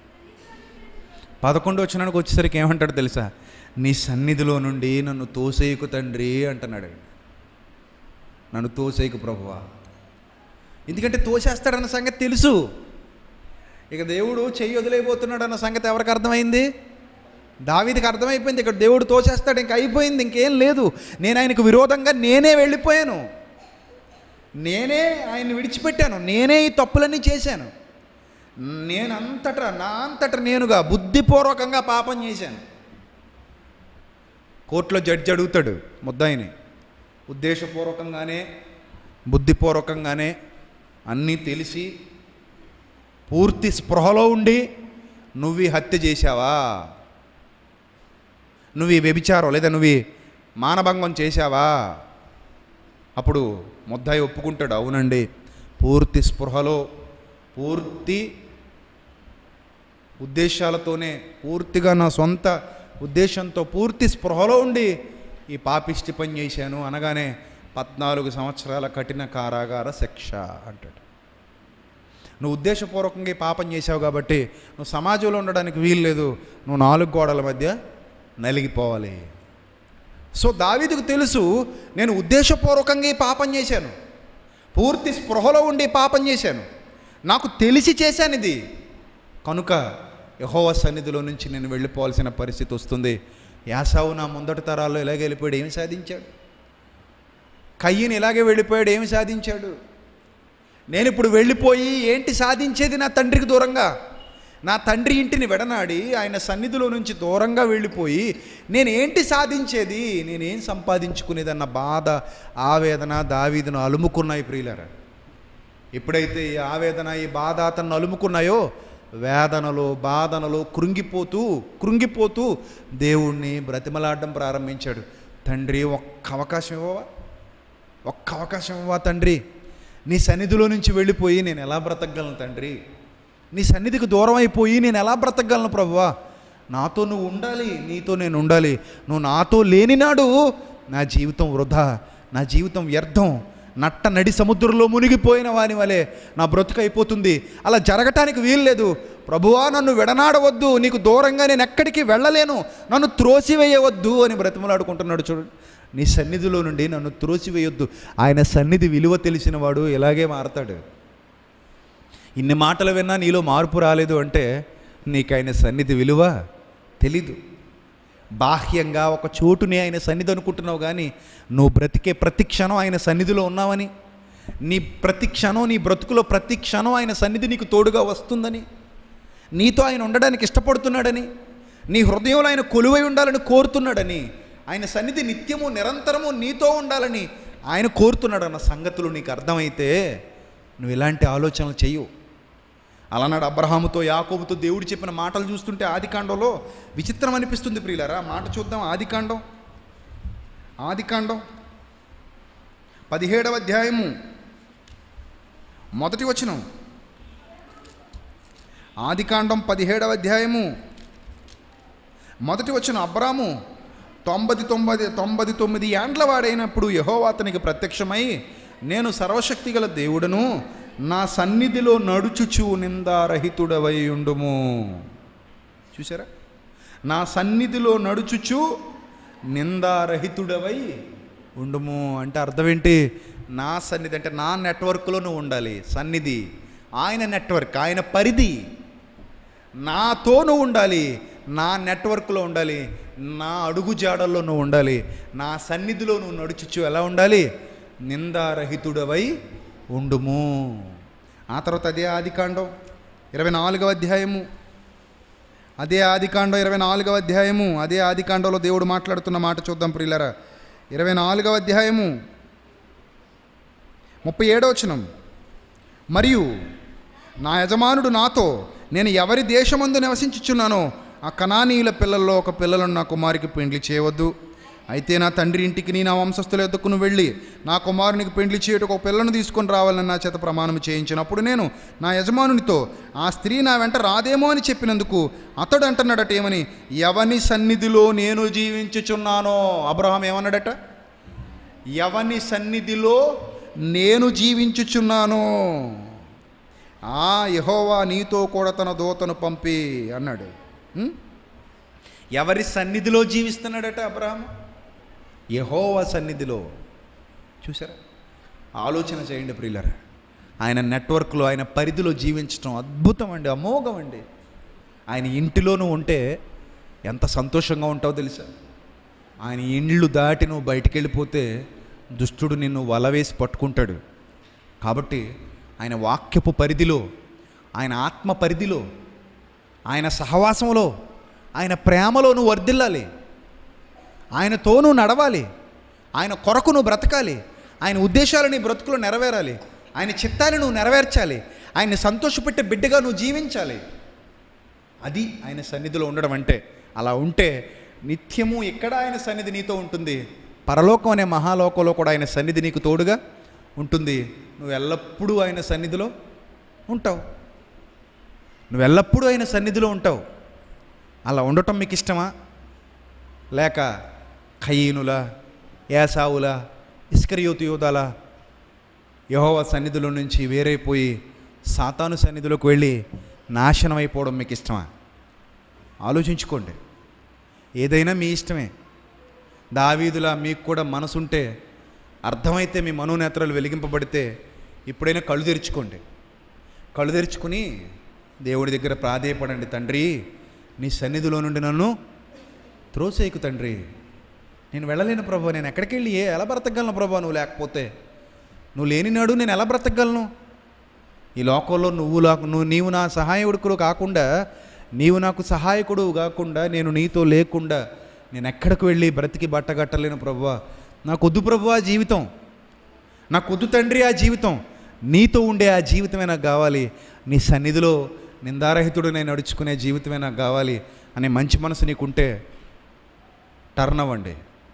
S3: 11వ వచనానికి వచ్చేసరికి ఏమంటాడు తెలుసా? నీ సన్నిధిలో నుండి నన్ను తోసేయకు తండ్రి అంటున్నాడు. నన్ను తోసేయకు ప్రభువా. ఎందుకంటే తోసేస్తాడన్న సంగతి తెలుసు. ఇక దేవుడు చెయ్యి వదిలేయబోతున్నాడు అన్న సంగతి ఎవరికి అర్థమైంది? దావీదుకి అర్థమైపోయింది. ఇక్కడ దేవుడు తోసేస్తాడు, ఇంక అయిపోయింది, ఇంకేం లేదు. నేను ఆయనకు విరోధంగా నేనే వెళ్ళిపోయాను, నేనే ఆయన్ని విడిచిపెట్టాను, నేనే ఈ తప్పులన్నీ చేశాను, నా అంతటా నేనుగా బుద్ధిపూర్వకంగా పాపం చేశాను. కోర్టులో జడ్జి అడుగుతాడు ముద్దాయిని, ఉద్దేశపూర్వకంగానే బుద్ధిపూర్వకంగానే అన్నీ తెలిసి పూర్తి స్పృహలో ఉండి నువ్వు ఈ హత్య చేశావా, నువ్వు ఈ వ్యభిచారం లేదా నువ్వు ఈ మానభంగం చేశావా? అప్పుడు ముద్దాయి ఒప్పుకుంటాడు, అవునండి, పూర్తి స్పృహలో, పూర్తి ఉద్దేశాలతోనే, పూర్తిగా నా సొంత ఉద్దేశంతో పూర్తి స్పృహలో ఉండి ఈ పాపిష్టి పని చేశాను అనగానే 14 సంవత్సరాల కఠిన కారాగార శిక్ష అంటాడు. నువ్వు ఉద్దేశపూర్వకంగా ఈ పాపం చేశావు కాబట్టి నువ్వు సమాజంలో ఉండడానికి వీలు లేదు, నువ్వు 4 గోడల మధ్య నలిగిపోవాలి. సో దావీదుకు తెలుసు, నేను ఉద్దేశపూర్వకంగా ఈ పాపం చేశాను, పూర్తి స్పృహలో ఉండి పాపం చేశాను, నాకు తెలిసి చేశాను ఇది, కనుక యెహోవా సన్నిధిలో నుంచి నేను వెళ్ళిపోవాల్సిన పరిస్థితి వస్తుంది. యాసావు నా ముందటి తరాల్లో ఇలాగే వెళ్ళిపోయాడు, ఏమి సాధించాడు? కయ్యను ఇలాగే వెళ్ళిపోయాడు, ఏమి సాధించాడు? నేను ఇప్పుడు వెళ్ళిపోయి ఏంటి సాధించేది? నా తండ్రికి దూరంగా, నా తండ్రి ఇంటిని విడనాడి ఆయన సన్నిధిలో నుంచి దూరంగా వెళ్ళిపోయి నేనేంటి సాధించేది? నేనేం సంపాదించుకునేదన్న బాధ, ఆవేదన దావీదును అలుముకున్నాయి ప్రియులారా. ఎప్పుడైతే ఈ ఆవేదన, ఈ బాధ అతన్ని అలుముకున్నాయో, వేదనలో బాధనలో కృంగిపోతూ దేవుణ్ణి బ్రతిమలాడడం ప్రారంభించాడు. తండ్రి ఒక్క అవకాశం ఇవ్వవా తండ్రి? నీ సన్నిధిలో నుంచి వెళ్ళిపోయి నేను ఎలా బ్రతకగలను తండ్రి? నీ సన్నిధికి దూరం అయిపోయి నేను ఎలా బ్రతకగలను ప్రభువా? నాతో నువ్వు ఉండాలి, నీతో నేను ఉండాలి. నువ్వు నాతో లేనినాడు నా జీవితం వృధా, నా జీవితం వ్యర్థం, నట్ట నడి సముద్రంలో మునిగిపోయిన వాని వలె నా బ్రతుకు అయిపోతుంది. అలా జరగటానికి వీల్లేదు ప్రభువా, నన్ను విడనాడవద్దు, నీకు దూరంగా నేను ఎక్కడికి వెళ్ళలేను, నన్ను త్రోసివేయవద్దు అని బ్రతిమలాడుకుంటున్నాడు. చూడండి, నీ సన్నిధిలో నుండి నన్ను త్రోసివేయొద్దు. ఆయన సన్నిధి విలువ తెలిసిన వాడు ఇలాగే మారతాడు. ఇన్ని మాటలు విన్నా నీలో మార్పు రాలేదు అంటే నీకు ఆయన సన్నిధి విలువ తెలీదు. బాహ్యంగా ఒక చోటుని ఆయన సన్నిధి అనుకుంటున్నావు, కానీ నువ్వు బ్రతికే ప్రతి క్షణం ఆయన సన్నిధిలో ఉన్నావని, నీ ప్రతి క్షణం, నీ బ్రతుకులో ప్రతి క్షణం ఆయన సన్నిధి నీకు తోడుగా వస్తుందని, నీతో ఆయన ఉండడానికి ఇష్టపడుతున్నాడని, నీ హృదయంలో ఆయన కొలువై ఉండాలని కోరుతున్నాడని, ఆయన సన్నిధి నిత్యము నిరంతరము నీతో ఉండాలని ఆయన కోరుతున్నాడు అన్న సంగతులు నీకు అర్థమైతే నువ్వు ఇలాంటి ఆలోచనలు చెయ్యవు. అలానాడు అబ్రహాముతో, యాకోబుతో దేవుడు చెప్పిన మాటలు చూస్తుంటే ఆదికాండంలో విచిత్రం అనిపిస్తుంది ప్రియులారా. మాట చూద్దాం. ఆదికాండం 17వ అధ్యాయము మొదటి వచనం. ఆదికాండం 17వ అధ్యాయము మొదటి వచనం. అబ్రాము 99 ఏండ్ల వాడైనప్పుడు యెహోవా అతనికి ప్రత్యక్షమై, నేను సర్వశక్తి గల దేవుడను, నా సన్నిధిలో నడుచుచు నిందారహితుడవై ఉండుము. చూసారా? నా సన్నిధిలో నడుచుచు నిందారహితుడవై ఉండుము అంటే అర్థం ఏంటి? నా సన్నిధి అంటే నా నెట్వర్క్లో నువ్వు ఉండాలి. సన్నిధి ఆయన నెట్వర్క్, ఆయన పరిధి. నాతో నువ్వు ఉండాలి, నా నెట్వర్క్లో ఉండాలి, నా అడుగు జాడల్లో నువ్వు ఉండాలి, నా సన్నిధిలో నువ్వు నడుచుచు ఎలా ఉండాలి? నిందారహితుడవై ఉండుము. ఆ తర్వాత అదే ఆదికాండం 24వ అధ్యాయము, అదే ఆదికాండంలో దేవుడు మాట్లాడుతున్న మాట చూద్దాం ప్రియులారా. 24వ అధ్యాయము 37వ వచనం. మరియు నా యజమానుడు నాతో, నేను ఎవరి దేశమందు నివసించుచున్నానో ఆ కనానీయుల పిల్లల్లో ఒక పిల్లను నా కుమారికి పెండ్లి చేయవద్దు. అయితే నా తండ్రి ఇంటికి నీ నా వంశస్థుల యొద్దకు నువ్వు వెళ్ళి నా కుమారునికి పెండ్లి చేయుటకు ఒక పిల్లను తీసుకొని రావాలని నా చేత ప్రమాణం చేయించినప్పుడు నేను నా యజమానునితో, ఆ స్త్రీ నా వెంట రాదేమో అని చెప్పినందుకు అతడు అంటున్నాడట ఏమని? ఎవని సన్నిధిలో నేను జీవించుచున్నానో. అబ్రహాం ఏమన్నాడట? ఎవని సన్నిధిలో నేను జీవించుచున్నానో ఆ యెహోవా నీతో కూడా తన దూతను పంపి అన్నాడు. ఎవరి సన్నిధిలో జీవిస్తున్నాడట అబ్రహాం? యెహోవా సన్నిధిలో. చూసారా? ఆలోచన చేయండి ప్రియులారా. ఆయన నెట్వర్క్లో, ఆయన పరిధిలో జీవించడం అద్భుతం అండి, అమోఘం అండి. ఆయన ఇంటిలోనూ ఉంటే ఎంత సంతోషంగా ఉంటావో తెలుసా? ఆయన ఇండ్లు దాటి నువ్వు బయటికి వెళ్ళిపోతే దుష్టుడు నిన్ను వలవేసి పట్టుకుంటాడు. కాబట్టి ఆయన వాక్యపు పరిధిలో, ఆయన ఆత్మ పరిధిలో, ఆయన సహవాసంలో, ఆయన ప్రేమలో నువ్వు వర్ధిల్లాలి. ఆయనతో నువ్వు నడవాలి, ఆయన కొరకు నువ్వు బ్రతకాలి, ఆయన ఉద్దేశాలు నీ బ్రతుకులో నెరవేరాలి, ఆయన చిత్తాన్ని నువ్వు నెరవేర్చాలి, ఆయన్ని సంతోషపెట్టే బిడ్డగా నువ్వు జీవించాలి. అది ఆయన సన్నిధిలో ఉండడం అంటే. అలా ఉంటే నిత్యము ఎక్కడ ఆయన సన్నిధి నీతో ఉంటుంది, పరలోకం అనే మహాలోకంలో కూడా ఆయన సన్నిధి నీకు తోడుగా ఉంటుంది. నువ్వు ఎల్లప్పుడూ ఆయన సన్నిధిలో ఉంటావు. నువ్వెల్లప్పుడూ ఆయన సన్నిధిలో ఉంటావు. అలా ఉండటం మీకు ఇష్టమా? లేక కయీనుల, ఏసావుల, ఇస్కరియోతు యూదాల యెహోవా సన్నిధిలో నుంచి వేరైపోయి సాతాను సన్నిధిలోకి వెళ్ళి నాశనం అయిపోవడం మీకు ఇష్టమా? ఆలోచించుకోండి. ఏదైనా మీ ఇష్టమే. దావీదులా మీకు కూడా మనసుంటే, అర్థమైతే, మీ మనోనేత్రాలు వెలిగింపబడితే ఇప్పుడైనా కళ్ళు తెరుచుకోండి. కళ్ళు తెరుచుకుని దేవుడి దగ్గర ప్రాధేయపడండి. తండ్రి, నీ సన్నిధిలో నుండి నన్ను త్రోసేయకు తండ్రి. నేను వెళ్ళలేను ప్రభు, నేను ఎక్కడికి వెళ్ళి ఎలా బ్రతకగలను ప్రభు? నువ్వు లేకపోతే, నువ్వు లేని నాడు నేను ఎలా బ్రతకగలను? ఈ లోకంలో నీవు నా సహాయకుడు కాకుండా, నీవు నాకు సహాయకుడు కాకుండా, నేను నీతో లేకుండా నేను ఎక్కడికి వెళ్ళి బ్రతికి బట్టగట్టలేను ప్రభువా. నాకొద్దు ప్రభువా ఆ జీవితం, నాకొద్దు తండ్రి ఆ జీవితం. నీతో ఉండే ఆ జీవితమే నాకు కావాలి. నీ సన్నిధిలో నిందారహితుడు నేను నడుచుకునే జీవితమే నాకు కావాలి అనే మంచి మనసు నీకుంటే టర్న్ అవ్వండి.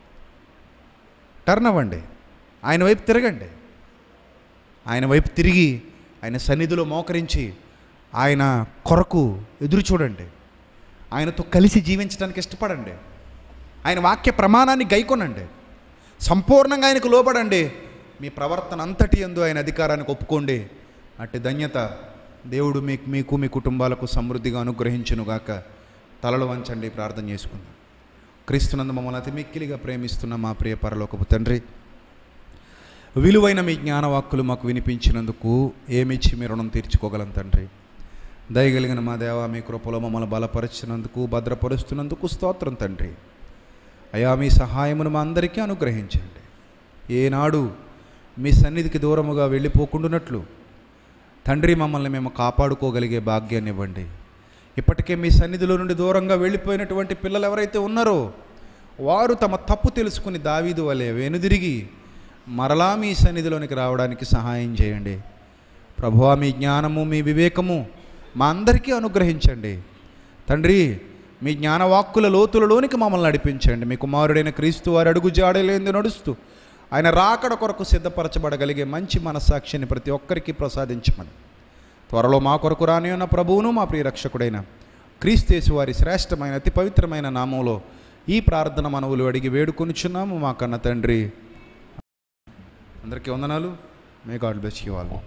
S3: ఆయన వైపు తిరగండి. ఆయన వైపు తిరిగి ఆయన సన్నిధిలో మోకరించి ఆయన కొరకు ఎదురు చూడండి. ఆయనతో కలిసి జీవించడానికి ఇష్టపడండి. ఆయన వాక్య ప్రమాణాన్ని గైకొనండి. సంపూర్ణంగా ఆయనకు లోబడండి. మీ ప్రవర్తన అంతటి యందు ఆయన అధికారానికి ఒప్పుకోండి. అట్టి ధన్యత దేవుడు మీకు మీ కుటుంబాలకు సమృద్ధిగా అనుగ్రహించునుగాక. తలలు వంచండి, ప్రార్థన చేసుకుందాం. క్రీస్తునందు మమ్మల్ని అతి మిక్కిలిగా ప్రేమిస్తున్న మా ప్రియ పరలోకపు తండ్రి, విలువైన మీ జ్ఞానవాక్కులు మాకు వినిపించినందుకు ఏమిచ్చి మీ రుణం తీర్చుకోగలం తండ్రి. దయగలిగిన మా దేవ, మీ కృపలో మమ్మల్ని బలపరిచినందుకు, భద్రపరుస్తున్నందుకు స్తోత్రం తండ్రి. అయా, మీ సహాయమును మా అందరికీ అనుగ్రహించండి. ఏనాడు మీ సన్నిధికి దూరముగా వెళ్ళిపోకుండానట్లు తండ్రి మమ్మల్ని మేము కాపాడుకోగలిగే భాగ్యాన్ని ఇవ్వండి. ఇప్పటికే మీ సన్నిధిలో నుండి దూరంగా వెళ్ళిపోయినటువంటి పిల్లలు ఎవరైతే ఉన్నారో వారు తమ తప్పు తెలుసుకుని దావీదు వలె వెనుదిరిగి మరలా మీ సన్నిధిలోనికి రావడానికి సహాయం చేయండి. ప్రభువా, మీ జ్ఞానము, మీ వివేకము మా అందరికీ అనుగ్రహించండి తండ్రి. మీ జ్ఞానవాక్కుల లోతులలోనికి మమ్మల్ని నడిపించండి. మీ కుమారుడైన క్రీస్తు వారి అడుగు జాడలేందు నడుస్తూ ఆయన రాకడ కొరకు సిద్ధపరచబడగలిగే మంచి మనస్సాక్షిని ప్రతి ఒక్కరికి ప్రసాదించమని, త్వరలో మా కొరకు రాని ఉన్న ప్రభువును మా ప్రియ రక్షకుడైన క్రీస్తు వారి శ్రేష్టమైన అతి పవిత్రమైన నామంలో ఈ ప్రార్థన మనవులు అడిగి వేడుకొనిచున్నాము మా కన్న తండ్రి. అందరికీ వందనాలు. May God bless you all.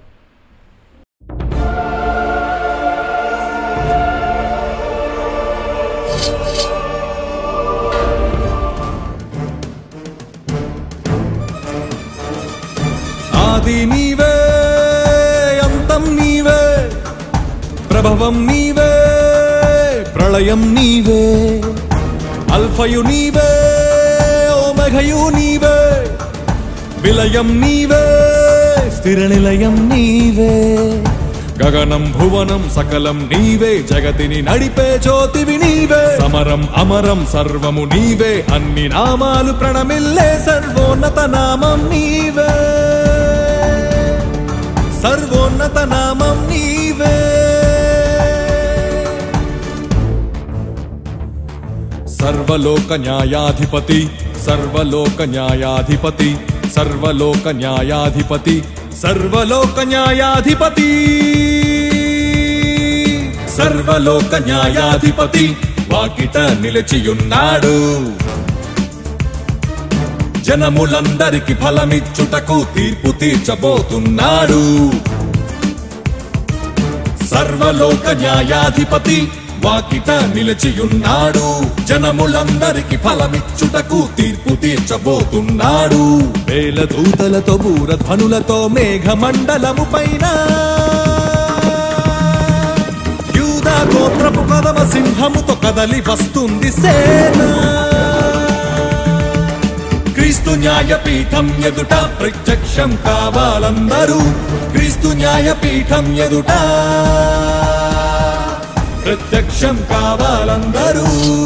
S1: ఆది నీవే, అంతం నీవే, ప్రభవం నీవే, ప్రళయం నీవే, అల్ఫయు నీవే, ఓమెఘయు నీవే, విలయం నీవే, స్థిర నిలయం నీవే. గగనం భువనం సకలం నీవే, జగతిని నడిపే జ్యోతివి నీవే. సమరం అమరం సర్వము నీవే, అన్ని నామాలు ప్రణమిల్లే సర్వోన్నత నామం నీవే, సర్వోన్నత నామం నీవే. సర్వలోక న్యాయాధిపతి, సర్వలోక న్యాయాధిపతి, సర్వలోక న్యాయాధిపతి, సర్వలోక న్యాయాధిపతి, సర్వలోక న్యాయాధిపతి వాకిట నిలిచియున్నాడు. జనములందరికి ఫలమిచ్చుటకు తీర్పు తీర్చబోతున్నాడు. సర్వలోక న్యాయాధిపతి వాకిట నిలిచియున్నాడు. జనములందరికి ఫలమిచ్చుటకు తీర్పు తీర్చబోతున్నాడు. వేల దూతలతో బూరధ్వనులతో మేఘమండలము పైన యూదా గోత్రపు కదమ సింహముతో కదలి వస్తుంది సేన. క్రీస్తు న్యాయపీఠం ఎదుట ప్రత్యక్షం కావాలందరూ. క్రీస్తు న్యాయపీఠం ఎదుట ప్రత్యక్షం కావాలందరూ.